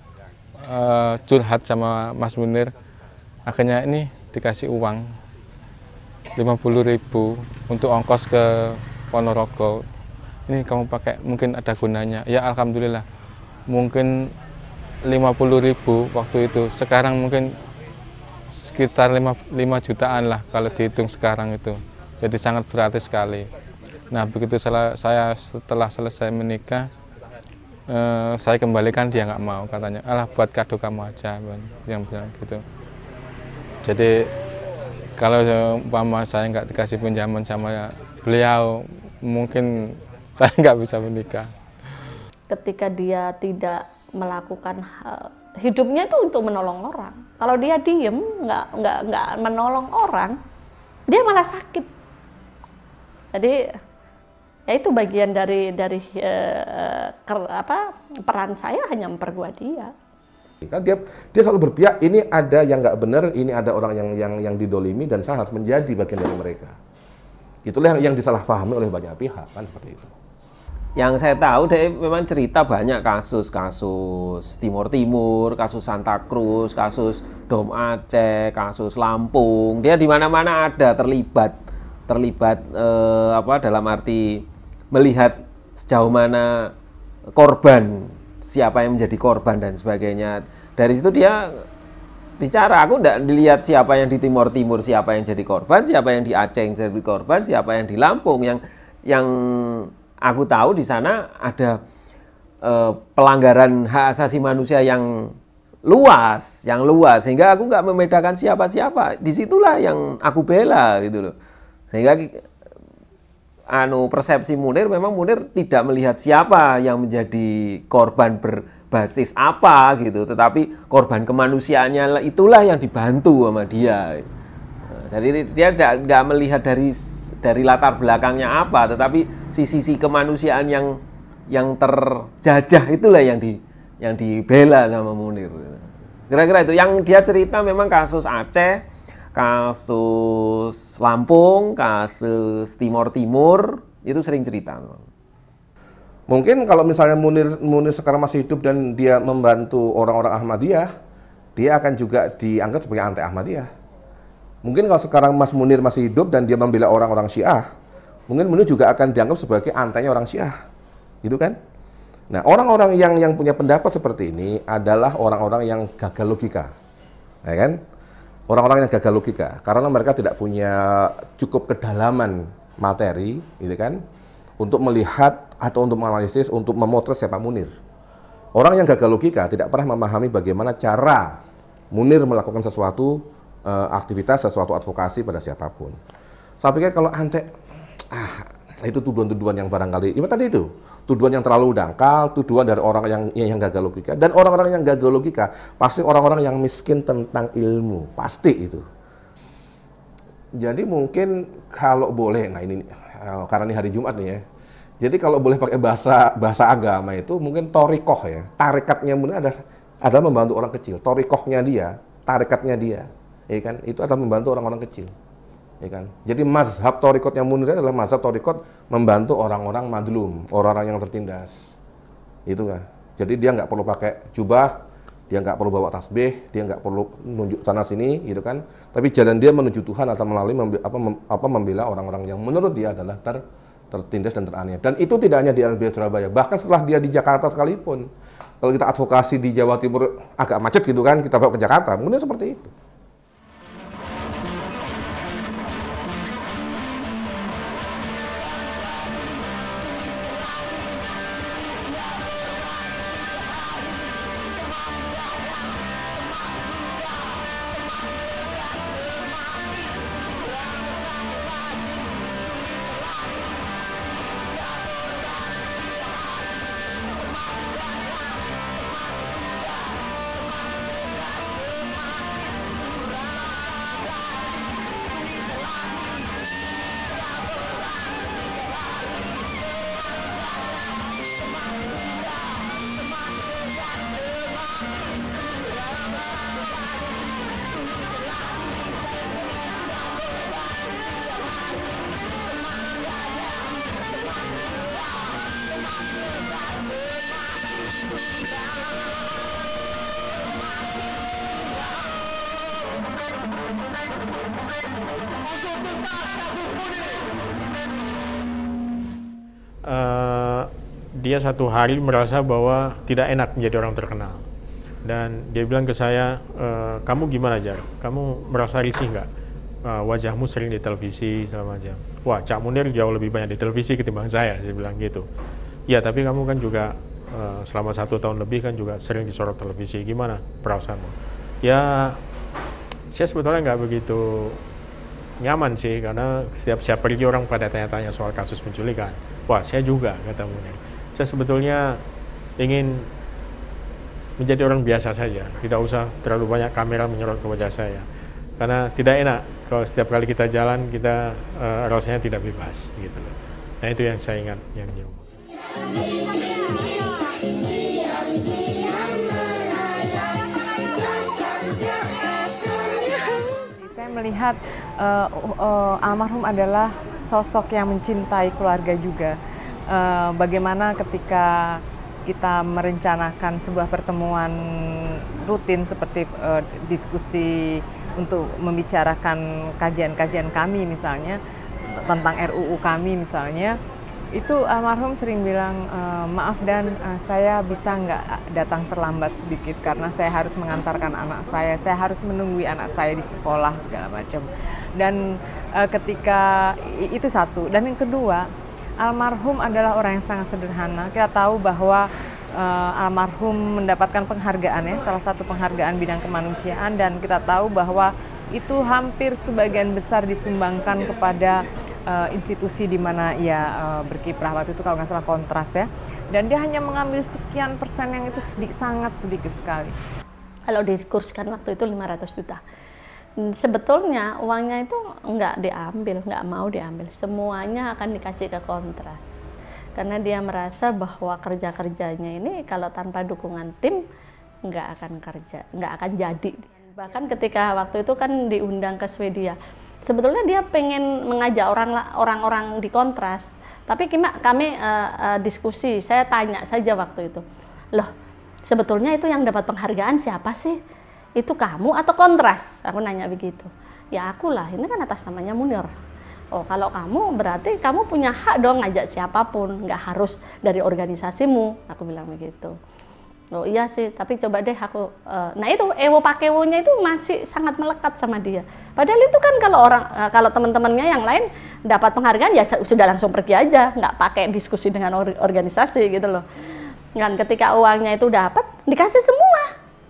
uh, curhat sama Mas Munir, akhirnya ini dikasih uang lima puluh ribu untuk ongkos ke Ponorogo. Ini kamu pakai, mungkin ada gunanya. Ya alhamdulillah, mungkin lima puluh ribu waktu itu, sekarang mungkin sekitar lima jutaan lah kalau dihitung sekarang itu, jadi sangat berarti sekali. Nah begitu saya setelah selesai menikah, eh, saya kembalikan, dia nggak mau, katanya alah buat kado kamu aja, yang bilang gitu. Jadi kalau umpama saya nggak dikasih pinjaman sama beliau, mungkin saya nggak bisa menikah. Ketika dia tidak melakukan hal, hidupnya itu untuk menolong orang. Kalau dia diem, nggak nggak nggak menolong orang, dia malah sakit. Jadi ya itu bagian dari dari uh, ker, apa peran saya hanya memperkuat dia. Kan dia dia selalu berpihak, ini ada yang nggak benar, ini ada orang yang yang yang didolimi dan saya harus menjadi bagian dari mereka. Itulah yang, yang disalahpahami oleh banyak pihak kan seperti itu. Yang saya tahu dia memang cerita banyak kasus-kasus Timur Timur, kasus Santa Cruz, kasus Dom Aceh, kasus Lampung. Dia di mana-mana ada terlibat, terlibat eh, apa dalam arti melihat sejauh mana korban, siapa yang menjadi korban dan sebagainya. Dari situ dia bicara, aku tidak dilihat siapa yang di Timur Timur, siapa yang jadi korban, siapa yang di Aceh yang jadi korban, siapa yang di Lampung, yang yang aku tahu di sana ada eh, pelanggaran hak asasi manusia yang luas, yang luas, sehingga aku nggak membedakan siapa-siapa. Disitulah yang aku bela gitu loh. Sehingga anu persepsi Munir, memang Munir tidak melihat siapa yang menjadi korban berbasis apa gitu, tetapi korban kemanusiaannya itulah yang dibantu sama dia. Jadi dia nggak melihat dari dari latar belakangnya apa, tetapi sisi-sisi kemanusiaan yang yang terjajah itulah yang di yang dibela sama Munir. Kira-kira itu yang dia cerita. Memang kasus Aceh, kasus Lampung, kasus Timur Timur itu sering cerita. Mungkin kalau misalnya Munir Munir sekarang masih hidup dan dia membantu orang-orang Ahmadiyah, dia akan juga dianggap sebagai anti Ahmadiyah. Mungkin kalau sekarang Mas Munir masih hidup dan dia membela orang-orang Syiah, mungkin Munir juga akan dianggap sebagai antainya orang Syiah, gitu kan? Nah, orang-orang yang yang punya pendapat seperti ini adalah orang-orang yang gagal logika, ya kan? Orang-orang yang gagal logika karena mereka tidak punya cukup kedalaman materi, gitu kan? untuk melihat atau untuk menganalisis, untuk memotret siapa Munir. Orang yang gagal logika tidak pernah memahami bagaimana cara Munir melakukan sesuatu uh, aktivitas, sesuatu advokasi pada siapapun. Saya pikir kalau Ante, ah, itu tuduhan-tuduhan yang barangkali, ya tadi itu, tuduhan yang terlalu dangkal, tuduhan dari orang yang yang gagal logika, dan orang-orang yang gagal logika pasti orang-orang yang miskin tentang ilmu, pasti itu. Jadi mungkin kalau boleh, nah ini karena ini hari Jumat nih ya, jadi kalau boleh pakai bahasa bahasa agama itu mungkin torikoh ya, tarikatnya Munir ada adalah membantu orang kecil, torikohnya dia, tarikatnya dia, ya kan, itu adalah membantu orang-orang kecil. Ya kan? Jadi mazhab torikotnya Munir adalah mazhab torikot membantu orang-orang madlum, orang-orang yang tertindas. Itu kan. Jadi dia nggak perlu pakai jubah, dia nggak perlu bawa tasbih, dia nggak perlu nunjuk sana sini, gitu kan. Tapi jalan dia menuju Tuhan atau melalui membi apa, mem apa membela orang-orang yang menurut dia adalah ter tertindas dan teraniaya. Dan itu tidak hanya di L B H Surabaya, bahkan setelah dia di Jakarta sekalipun. Kalau kita advokasi di Jawa Timur agak macet gitu kan, kita bawa ke Jakarta, mungkin seperti itu. Uh, dia satu hari merasa bahwa tidak enak menjadi orang terkenal, dan dia bilang ke saya, e, kamu gimana Jar? Kamu merasa risih nggak? Uh, wajahmu sering di televisi segala macam. Wah, Cak Munir jauh lebih banyak di televisi ketimbang saya, saya bilang gitu. Ya, tapi kamu kan juga uh, selama satu tahun lebih kan juga sering disorot televisi. Gimana perasaanmu? Ya, saya sebetulnya nggak begitu nyaman sih, karena setiap saya pergi orang pada tanya-tanya soal kasus penculikan. Wah, saya juga, kata Munir. Saya sebetulnya ingin menjadi orang biasa saja, tidak usah terlalu banyak kamera menyorot ke wajah saya. Karena tidak enak kalau setiap kali kita jalan, kita uh, rasanya tidak bebas, gitu loh. Nah, itu yang saya ingat, yang jauh. Saya melihat uh, uh, almarhum adalah sosok yang mencintai keluarga juga. Uh, bagaimana ketika kita merencanakan sebuah pertemuan rutin seperti uh, diskusi untuk membicarakan kajian-kajian kami misalnya, tentang R U U kami misalnya, itu almarhum sering bilang, e, maaf dan uh, saya bisa nggak datang terlambat sedikit karena saya harus mengantarkan anak saya, saya harus menunggui anak saya di sekolah segala macam. Dan uh, ketika itu satu, dan yang kedua, almarhum adalah orang yang sangat sederhana. Kita tahu bahwa uh, almarhum mendapatkan penghargaan ya, salah satu penghargaan bidang kemanusiaan, dan kita tahu bahwa itu hampir sebagian besar disumbangkan kepada uh, institusi di mana ia uh, berkiprah. Waktu itu kalau nggak salah Kontras ya, dan dia hanya mengambil sekian persen yang itu sedikit, sangat sedikit sekali. Kalau dikurskan waktu itu lima ratus juta. Sebetulnya uangnya itu nggak diambil, nggak mau diambil, semuanya akan dikasih ke Kontras, karena dia merasa bahwa kerja-kerjanya ini kalau tanpa dukungan tim nggak akan kerja, nggak akan jadi. Bahkan ketika waktu itu kan diundang ke Swedia, sebetulnya dia pengen mengajak orang orang-orang di Kontras, tapi kami uh, uh, diskusi, saya tanya saja waktu itu, loh sebetulnya itu yang dapat penghargaan siapa sih? Itu kamu atau Kontras? Aku nanya begitu. Ya akulah, ini kan atas namanya Munir. Oh kalau kamu berarti kamu punya hak dong ngajak siapapun, nggak harus dari organisasimu, aku bilang begitu. Oh iya sih, tapi coba deh aku, uh, nah itu ewo pakewonya itu masih sangat melekat sama dia. Padahal itu kan kalau orang, uh, kalau teman-temannya yang lain dapat penghargaan ya sudah langsung pergi aja, nggak pakai diskusi dengan or organisasi gitu loh. Kan ketika uangnya itu dapat, dikasih semua.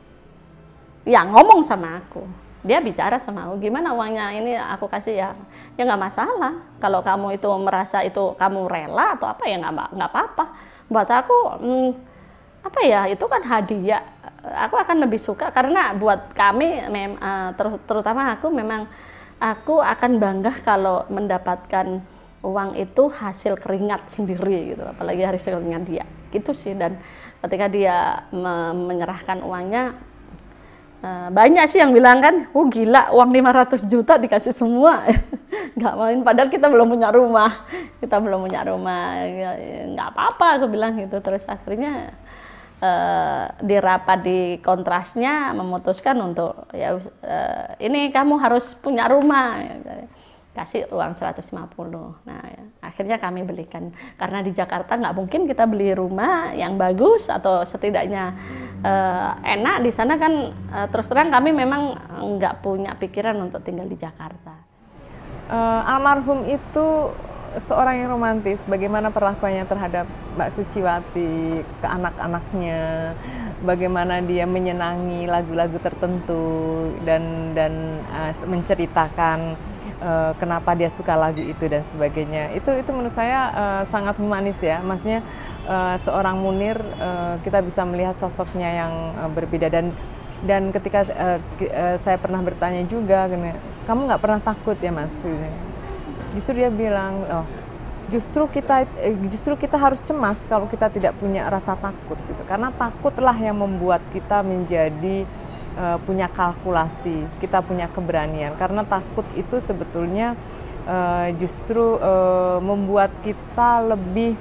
Ya ngomong sama aku, dia bicara sama aku, gimana uangnya ini aku kasih ya, ya nggak masalah. Kalau kamu itu merasa itu kamu rela atau apa ya nggak nggak apa-apa. Buat aku. Hmm, apa ya, itu kan hadiah, aku akan lebih suka karena buat kami mem, uh, ter, terutama aku memang aku akan bangga kalau mendapatkan uang itu hasil keringat sendiri gitu, apalagi hasil keringat dia gitu sih. Dan ketika dia me, menyerahkan uangnya, uh, banyak sih yang bilang kan, oh gila uang lima ratus juta dikasih semua. Nggak main, padahal kita belum punya rumah kita belum punya rumah ya, nggak apa-apa aku bilang gitu. Terus akhirnya Uh, di rapat di kontrasnya memutuskan untuk ya uh, ini kamu harus punya rumah, kasih uang seratus lima puluh. Nah ya, akhirnya kami belikan, karena di Jakarta nggak mungkin kita beli rumah yang bagus atau setidaknya uh, enak di sana kan. Uh, terus terang kami memang nggak punya pikiran untuk tinggal di Jakarta. Uh, almarhum itu seorang yang romantis. Bagaimana perlakuannya terhadap Mbak Suciwati, ke anak-anaknya, bagaimana dia menyenangi lagu-lagu tertentu dan dan uh, menceritakan uh, kenapa dia suka lagu itu dan sebagainya. Itu itu menurut saya uh, sangat humanis ya. Maksudnya uh, seorang Munir uh, kita bisa melihat sosoknya yang uh, berbeda. Dan dan ketika uh, uh, saya pernah bertanya juga, kamu nggak pernah takut ya Mas? Justru dia bilang, oh, justru kita justru kita harus cemas kalau kita tidak punya rasa takut gitu. Karena takutlah yang membuat kita menjadi uh, punya kalkulasi, kita punya keberanian. Karena takut itu sebetulnya uh, justru uh, membuat kita lebih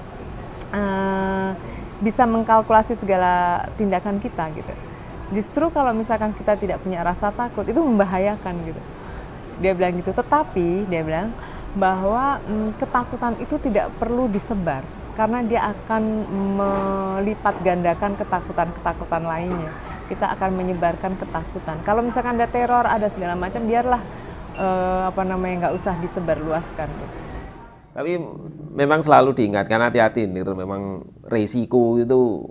uh, bisa mengkalkulasi segala tindakan kita gitu. Justru kalau misalkan kita tidak punya rasa takut, itu membahayakan gitu. Dia bilang gitu, tetapi dia bilang bahwa mm, ketakutan itu tidak perlu disebar karena dia akan melipat gandakan ketakutan-ketakutan lainnya. Kita akan menyebarkan ketakutan. Kalau misalkan ada teror, ada segala macam, biarlah eh, apa namanya nggak usah disebarluaskan. Gitu. Tapi memang selalu diingatkan hati-hati nih, memang resiko itu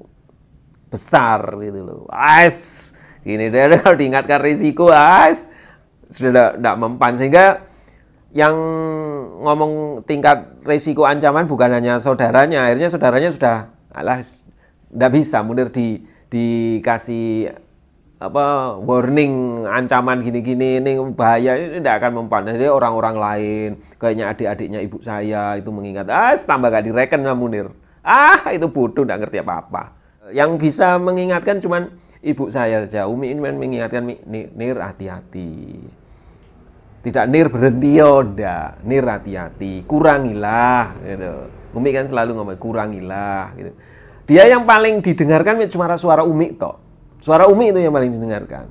besar gitu loh. Ais, gini deh kalau diingatkan resiko, ais sudah tidak mempan. Sehingga yang ngomong tingkat resiko ancaman bukan hanya saudaranya, akhirnya saudaranya sudah alah tidak bisa Munir di dikasih apa warning ancaman gini-gini ini bahaya, ini tidak akan mempan. Jadi orang-orang lain kayaknya adik-adiknya ibu saya itu mengingat, ah tambah gak direken sama Munir, ah itu bodoh tidak ngerti apa-apa. Yang bisa mengingatkan cuman ibu saya saja. Umi ini mengingatkan, Nir hati-hati. Tidak Nir berhenti ya, ndak. Nir hati-hati, kurangilah gitu. Umi kan selalu ngomong kurangilah gitu. Dia yang paling didengarkan cuma suara Umi toh. Suara Umi itu yang paling didengarkan.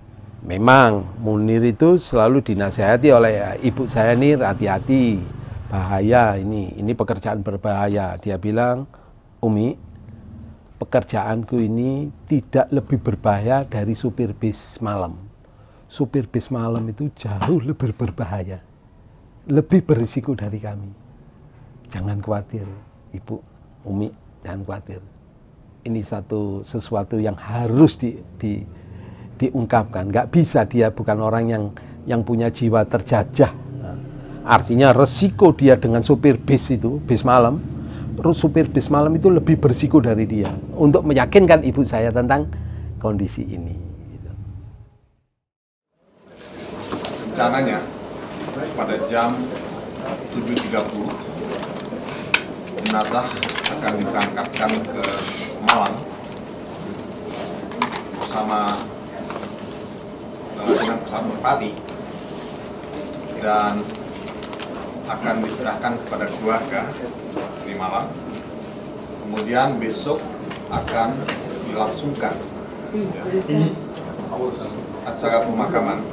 Memang Munir itu selalu dinasihati oleh ibu saya, Nir hati-hati, bahaya ini, ini pekerjaan berbahaya. Dia bilang, Umi, pekerjaanku ini tidak lebih berbahaya dari supir bis malam. Supir bis malam itu jauh lebih berbahaya, lebih berisiko dari kami. Jangan khawatir, Ibu, Umi, jangan khawatir. Ini satu sesuatu yang harus di, di, diungkapkan. Nggak bisa, dia bukan orang yang yang punya jiwa terjajah. Nah, artinya resiko dia dengan supir bis itu, bis malam, supir bis malam itu lebih berisiko dari dia. Untuk meyakinkan ibu saya tentang kondisi ini. Rencananya pada jam tujuh tiga puluh jenazah akan diberangkatkan ke Malang bersama uh, dengan pesawat merpati dan akan diserahkan kepada keluarga di Malang. Kemudian besok akan dilangsungkan ya, acara pemakaman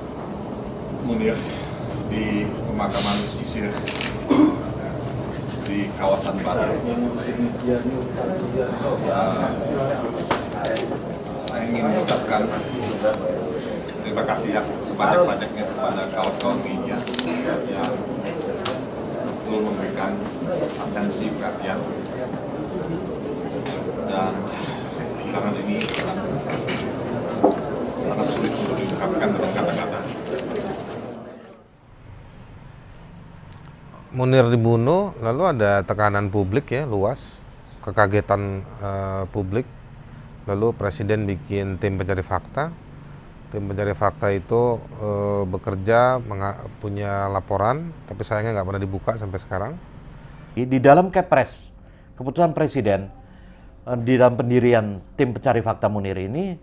Munir di pemakaman sisir di di kawasan Batu. Uh, saya ingin mengucapkan terima kasih ya sebanyak-banyaknya kepada kawan-kawan media yang betul memberikan atensi perhatian, dan kehilangan ini sangat sulit untuk diungkapkan dengan kata-kata. Munir dibunuh, lalu ada tekanan publik ya luas, kekagetan uh, publik, lalu Presiden bikin tim pencari fakta. Tim pencari fakta itu uh, bekerja, punya laporan, tapi sayangnya nggak pernah dibuka sampai sekarang. Di dalam Kepres, keputusan Presiden uh, di dalam pendirian tim pencari fakta Munir ini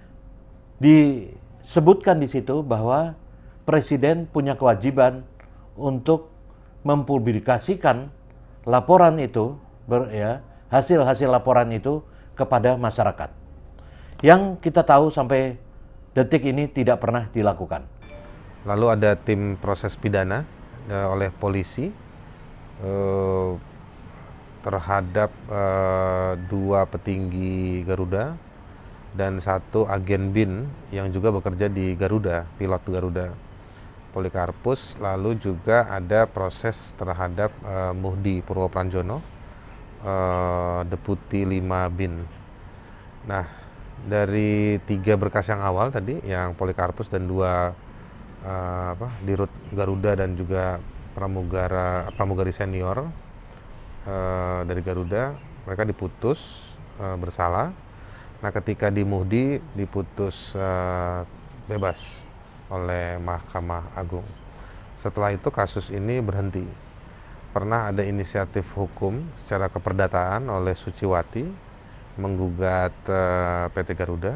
disebutkan di situ bahwa Presiden punya kewajiban untuk mempublikasikan laporan itu, ber, ya, hasil-hasil laporan itu kepada masyarakat. Yang kita tahu sampai detik ini tidak pernah dilakukan. Lalu ada tim proses pidana eh, oleh polisi eh, terhadap eh, dua petinggi Garuda dan satu agen B I N yang juga bekerja di Garuda, pilot Garuda. Polikarpus, lalu juga ada proses terhadap uh, Muhdi Purwopranjono, uh, Deputi lima B I N. Nah, dari tiga berkas yang awal tadi, yang Polikarpus dan dua uh, apa, Dirut Garuda dan juga pramugara pramugari senior uh, dari Garuda, mereka diputus uh, bersalah. Nah, ketika di Muhdi diputus uh, bebas oleh Mahkamah Agung. Setelah itu kasus ini berhenti. Pernah ada inisiatif hukum secara keperdataan oleh Suciwati menggugat uh, P T Garuda.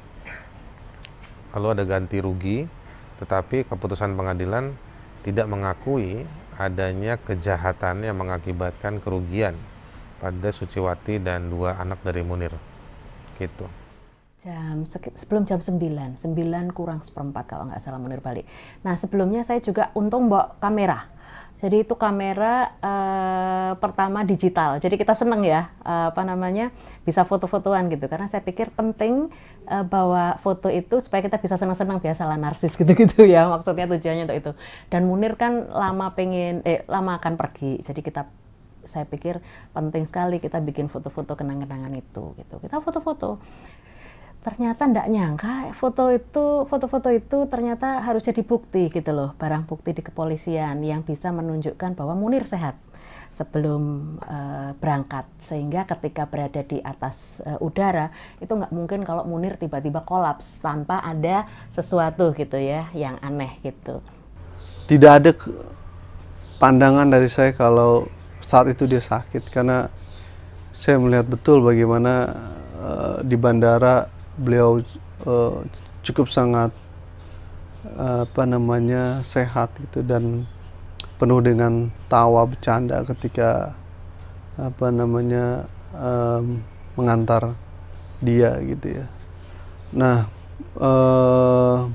Lalu ada ganti rugi, tetapi keputusan pengadilan tidak mengakui adanya kejahatan yang mengakibatkan kerugian pada Suciwati dan dua anak dari Munir. Gitu. Jam sebelum jam sembilan, sembilan kurang seperempat kalau nggak salah Munir balik. Nah sebelumnya saya juga untung bawa kamera. Jadi itu kamera eh, pertama digital. Jadi kita seneng ya, eh, apa namanya, bisa foto-fotoan gitu. Karena saya pikir penting eh, bawa foto itu supaya kita bisa seneng-seneng, biasalah narsis gitu-gitu ya. Maksudnya tujuannya untuk itu. Dan Munir kan lama pengen, eh lama akan pergi. Jadi kita, saya pikir penting sekali kita bikin foto-foto kenang-kenangan itu. Gitu. Kita foto-foto. Ternyata enggak nyangka foto itu foto-foto itu ternyata harus jadi bukti gitu loh, barang bukti di kepolisian yang bisa menunjukkan bahwa Munir sehat sebelum uh, berangkat, sehingga ketika berada di atas uh, udara itu nggak mungkin kalau Munir tiba-tiba kolaps tanpa ada sesuatu gitu ya yang aneh gitu. Tidak ada pandangan dari saya kalau saat itu dia sakit, karena saya melihat betul bagaimana uh, di bandara beliau uh, cukup sangat uh, apa namanya sehat gitu, dan penuh dengan tawa bercanda ketika apa namanya um, mengantar dia gitu ya. Nah uh,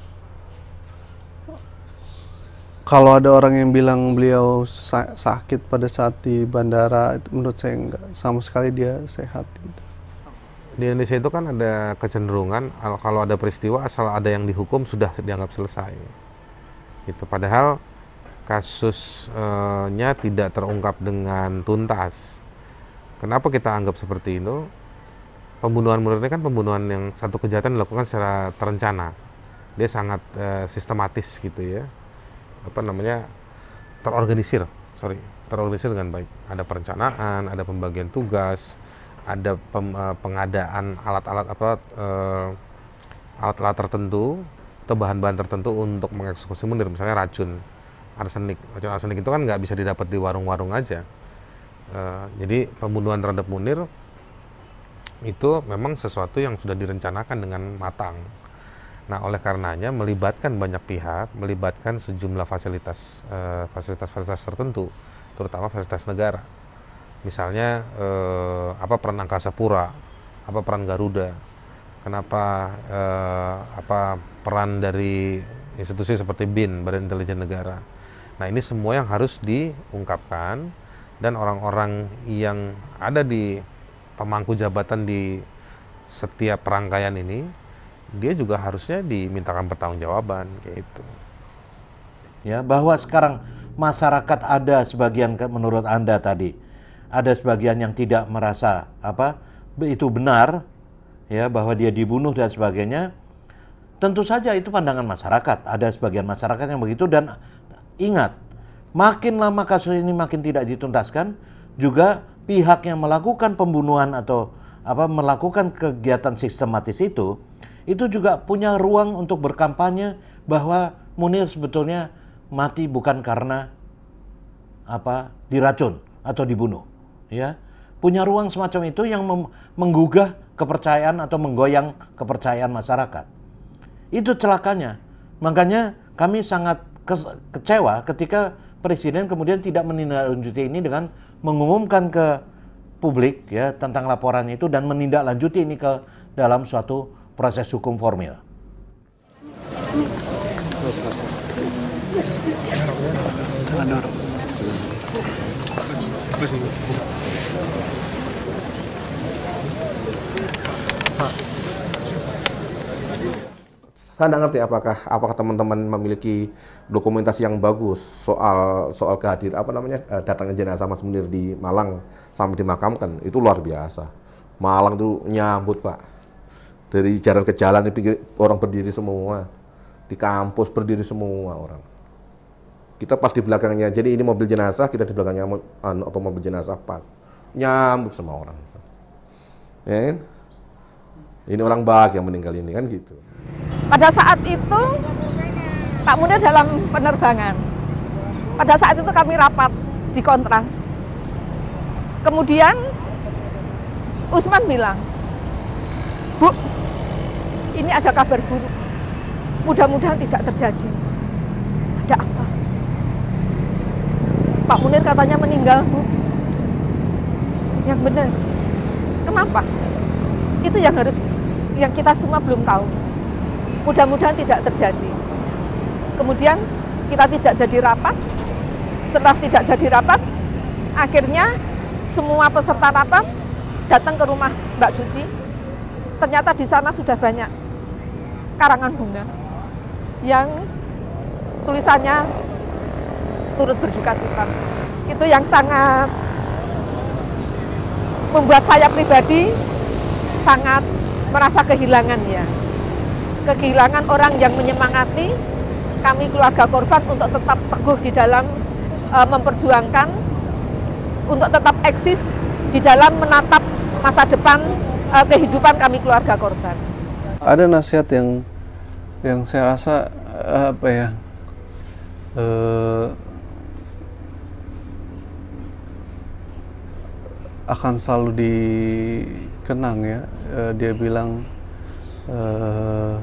kalau ada orang yang bilang beliau sa sakit pada saat di bandara, itu menurut saya enggak, sama sekali dia sehat gitu. Di Indonesia itu kan ada kecenderungan kalau ada peristiwa asal ada yang dihukum sudah dianggap selesai. Gitu. Padahal kasusnya tidak terungkap dengan tuntas. Kenapa kita anggap seperti itu? Pembunuhan Munir ini kan pembunuhan yang satu kejahatan dilakukan secara terencana. Dia sangat uh, sistematis gitu ya. Apa namanya? terorganisir, sorry, terorganisir dengan baik. Ada perencanaan, ada pembagian tugas, ada pem, uh, pengadaan alat-alat apa alat-alat uh, tertentu atau bahan-bahan tertentu untuk mengeksekusi Munir, misalnya racun arsenik. Racun arsenik itu kan nggak bisa didapat di warung-warung aja. Uh, jadi pembunuhan terhadap Munir itu memang sesuatu yang sudah direncanakan dengan matang. Nah, oleh karenanya melibatkan banyak pihak, melibatkan sejumlah fasilitas uh, fasilitas-fasilitas tertentu, terutama fasilitas negara. Misalnya eh, apa peran Angkasa Pura, apa peran Garuda, kenapa eh, apa peran dari institusi seperti B I N, Badan Intelijen Negara. Nah, ini semua yang harus diungkapkan dan orang-orang yang ada di pemangku jabatan di setiap rangkaian ini, dia juga harusnya dimintakan pertanggungjawaban kayak itu. Ya, bahwa sekarang masyarakat ada sebagian menurut Anda tadi, ada sebagian yang tidak merasa apa itu benar, ya, bahwa dia dibunuh dan sebagainya. Tentu saja itu pandangan masyarakat. Ada sebagian masyarakat yang begitu, dan ingat, makin lama kasus ini makin tidak dituntaskan, juga pihak yang melakukan pembunuhan atau apa melakukan kegiatan sistematis itu, itu juga punya ruang untuk berkampanye bahwa Munir sebetulnya mati bukan karena apa diracun atau dibunuh, ya. Punya ruang semacam itu yang menggugah kepercayaan atau menggoyang kepercayaan masyarakat. Itu celakanya. Makanya kami sangat kecewa ketika Presiden kemudian tidak menindaklanjuti ini dengan mengumumkan ke publik, ya, tentang laporan itu dan menindaklanjuti ini ke dalam suatu proses hukum formil. Saya tidak ngerti apakah apakah teman-teman memiliki dokumentasi yang bagus soal soal kehadir apa namanya datangnya jenazah Mas Munir di Malang sampai dimakamkan. Itu luar biasa. Malang itu nyambut, Pak. Dari jalan ke jalan di pinggir orang berdiri semua, di kampus berdiri semua orang. Kita pas di belakangnya, jadi ini mobil jenazah, kita di belakangnya apa mobil jenazah pas nyambut semua orang. Ya kan? Ini orang bahagia yang meninggal ini kan gitu. Pada saat itu Pak Munir dalam penerbangan. Pada saat itu kami rapat di Kontras. Kemudian Usman bilang, "Bu, ini ada kabar buruk. Mudah-mudahan tidak terjadi." Ada apa? Pak Munir katanya meninggal, Bu. Yang benar. Kenapa? Itu yang harus yang kita semua belum tahu. Mudah-mudahan tidak terjadi. Kemudian kita tidak jadi rapat. Setelah tidak jadi rapat, akhirnya semua peserta rapat datang ke rumah Mbak Suci. Ternyata di sana sudah banyak karangan bunga yang tulisannya turut berduka cita. Itu yang sangat membuat saya pribadi sangat merasa kehilangan, ya. Kehilangan orang yang menyemangati kami keluarga korban untuk tetap teguh di dalam uh, memperjuangkan, untuk tetap eksis di dalam menatap masa depan uh, kehidupan kami keluarga korban. Ada nasihat yang yang saya rasa uh, apa ya uh, akan selalu dikenang, ya. Uh, dia bilang, Uh,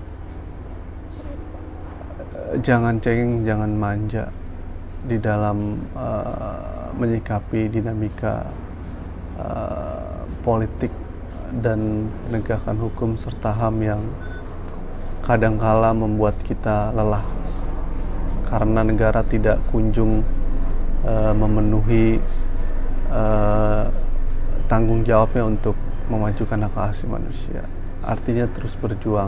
jangan cengeng, jangan manja di dalam uh, menyikapi dinamika uh, politik dan penegakan hukum serta H A M yang kadangkala membuat kita lelah karena negara tidak kunjung uh, memenuhi uh, tanggung jawabnya untuk memajukan hak asasi manusia. Artinya terus berjuang.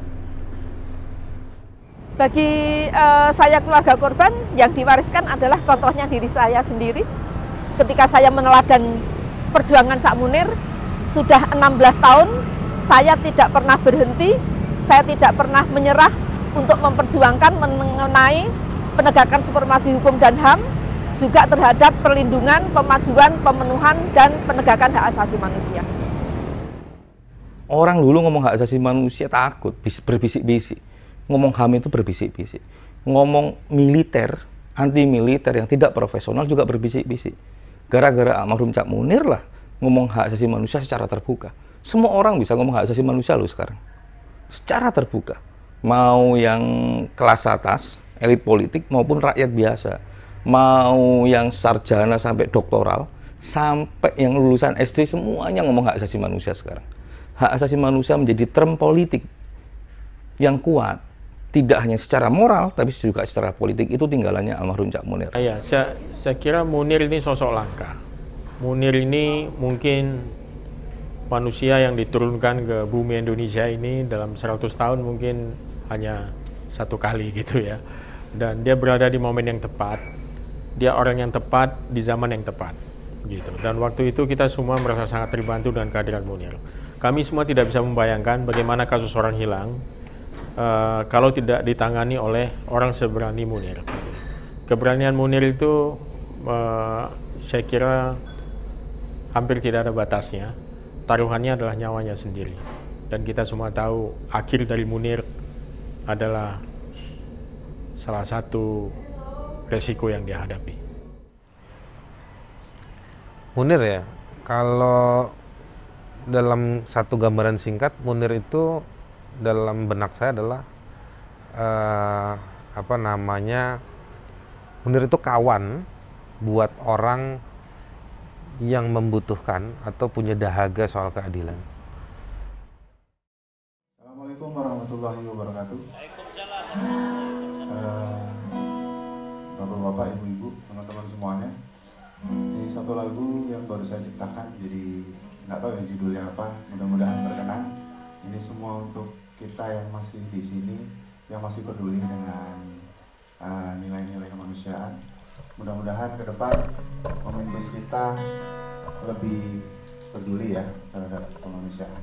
Bagi uh, saya keluarga korban, yang diwariskan adalah contohnya diri saya sendiri. Ketika saya meneladan perjuangan Cak Munir, sudah enam belas tahun, saya tidak pernah berhenti, saya tidak pernah menyerah untuk memperjuangkan mengenai penegakan supremasi hukum dan H A M, juga terhadap perlindungan, pemajuan, pemenuhan, dan penegakan hak asasi manusia. Orang dulu ngomong hak asasi manusia takut, berbisik-bisik. Ngomong H A M itu berbisik-bisik. Ngomong militer, anti militer yang tidak profesional juga berbisik-bisik. Gara-gara almarhum Cak Munir lah ngomong hak asasi manusia secara terbuka. Semua orang bisa ngomong hak asasi manusia loh sekarang. Secara terbuka. Mau yang kelas atas, elit politik maupun rakyat biasa. Mau yang sarjana sampai doktoral, sampai yang lulusan S D semuanya ngomong hak asasi manusia sekarang. Hak asasi manusia menjadi term politik yang kuat tidak hanya secara moral tapi juga secara politik itu tinggalannya almarhum Cak Munir. Ya, saya, saya kira Munir ini sosok langka. Munir ini mungkin manusia yang diturunkan ke bumi Indonesia ini dalam seratus tahun mungkin hanya satu kali gitu ya. Dan dia berada di momen yang tepat. Dia orang yang tepat di zaman yang tepat gitu. Dan waktu itu kita semua merasa sangat terbantu dengan kehadiran Munir. Kami semua tidak bisa membayangkan bagaimana kasus orang hilang Uh, kalau tidak ditangani oleh orang seberani Munir. Keberanian Munir itu uh, saya kira hampir tidak ada batasnya. Taruhannya adalah nyawanya sendiri. Dan kita semua tahu akhir dari Munir adalah salah satu resiko yang dia hadapi. Munir ya, kalau dalam satu gambaran singkat, Munir itu dalam benak saya adalah uh, apa namanya Munir itu kawan buat orang yang membutuhkan atau punya dahaga soal keadilan. Assalamualaikum warahmatullahi wabarakatuh. Uh, Bapak-bapak, ibu-ibu, teman-teman semuanya, ini satu lagu yang baru saya ciptakan, jadi nggak tahu ini judulnya apa. Mudah-mudahan berkenan. Ini semua untuk kita yang masih di sini, yang masih peduli dengan nilai-nilai uh, kemanusiaan. Mudah-mudahan ke depan pemimpin kita lebih peduli ya terhadap kemanusiaan.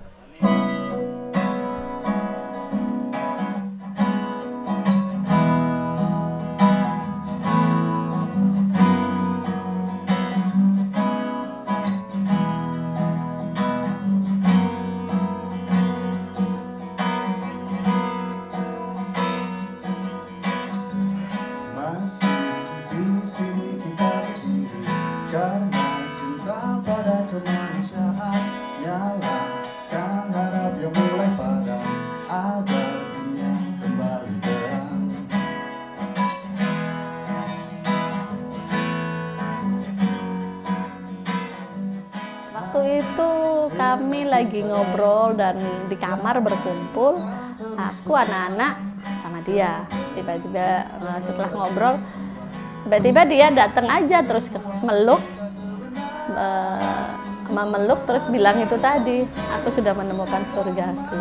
Kami lagi ngobrol dan di kamar berkumpul, aku anak-anak sama dia. Tiba-tiba setelah ngobrol, tiba-tiba dia datang aja terus meluk, uh, memeluk terus bilang itu tadi, aku sudah menemukan surgaku.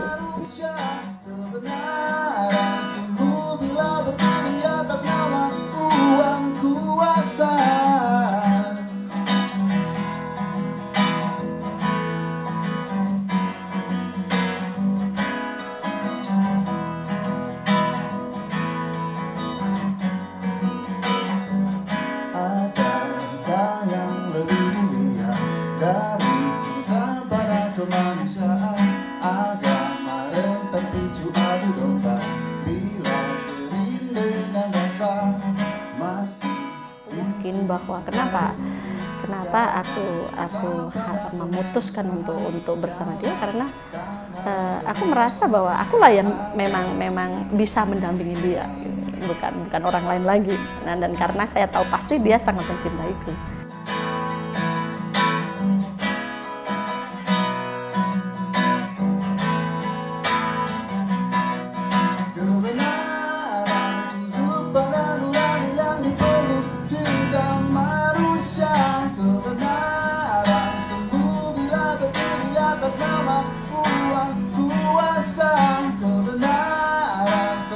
Bahwa kenapa kenapa aku aku memutuskan untuk untuk bersama dia karena uh, aku merasa bahwa akulah yang memang memang bisa mendampingi dia, bukan bukan orang lain lagi. Nah, dan karena saya tahu pasti dia sangat mencintaiku.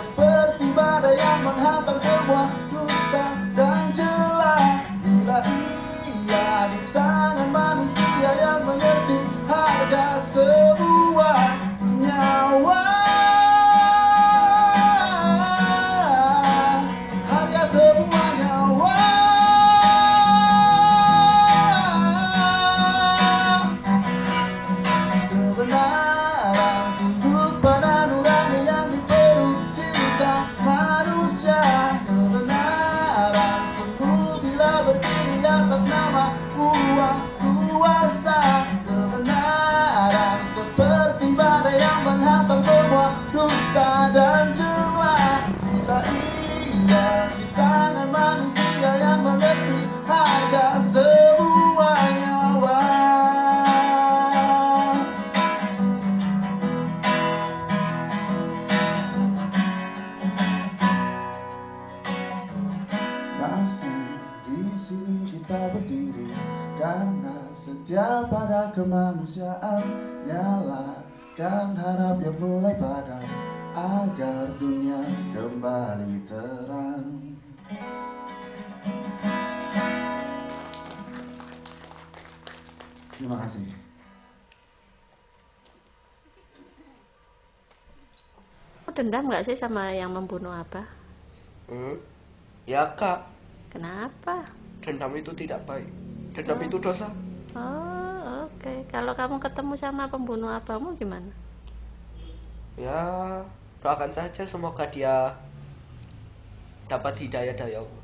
Seperti badai yang menghantam semua dusta dan celah, bila Di sini kita berdiri karena setia pada kemanusiaan, nyala dan harap yang mulai padam agar dunia kembali terang. Terima kasih. Dendam nggak sih sama yang membunuh Abah? Hmm? Ya kak. Kenapa? Dendam itu tidak baik. Dendam oh. itu dosa. Oh oke. Okay. Kalau kamu ketemu sama pembunuh Abahmu gimana? Ya doakan saja semoga dia dapat hidayah dari Allah.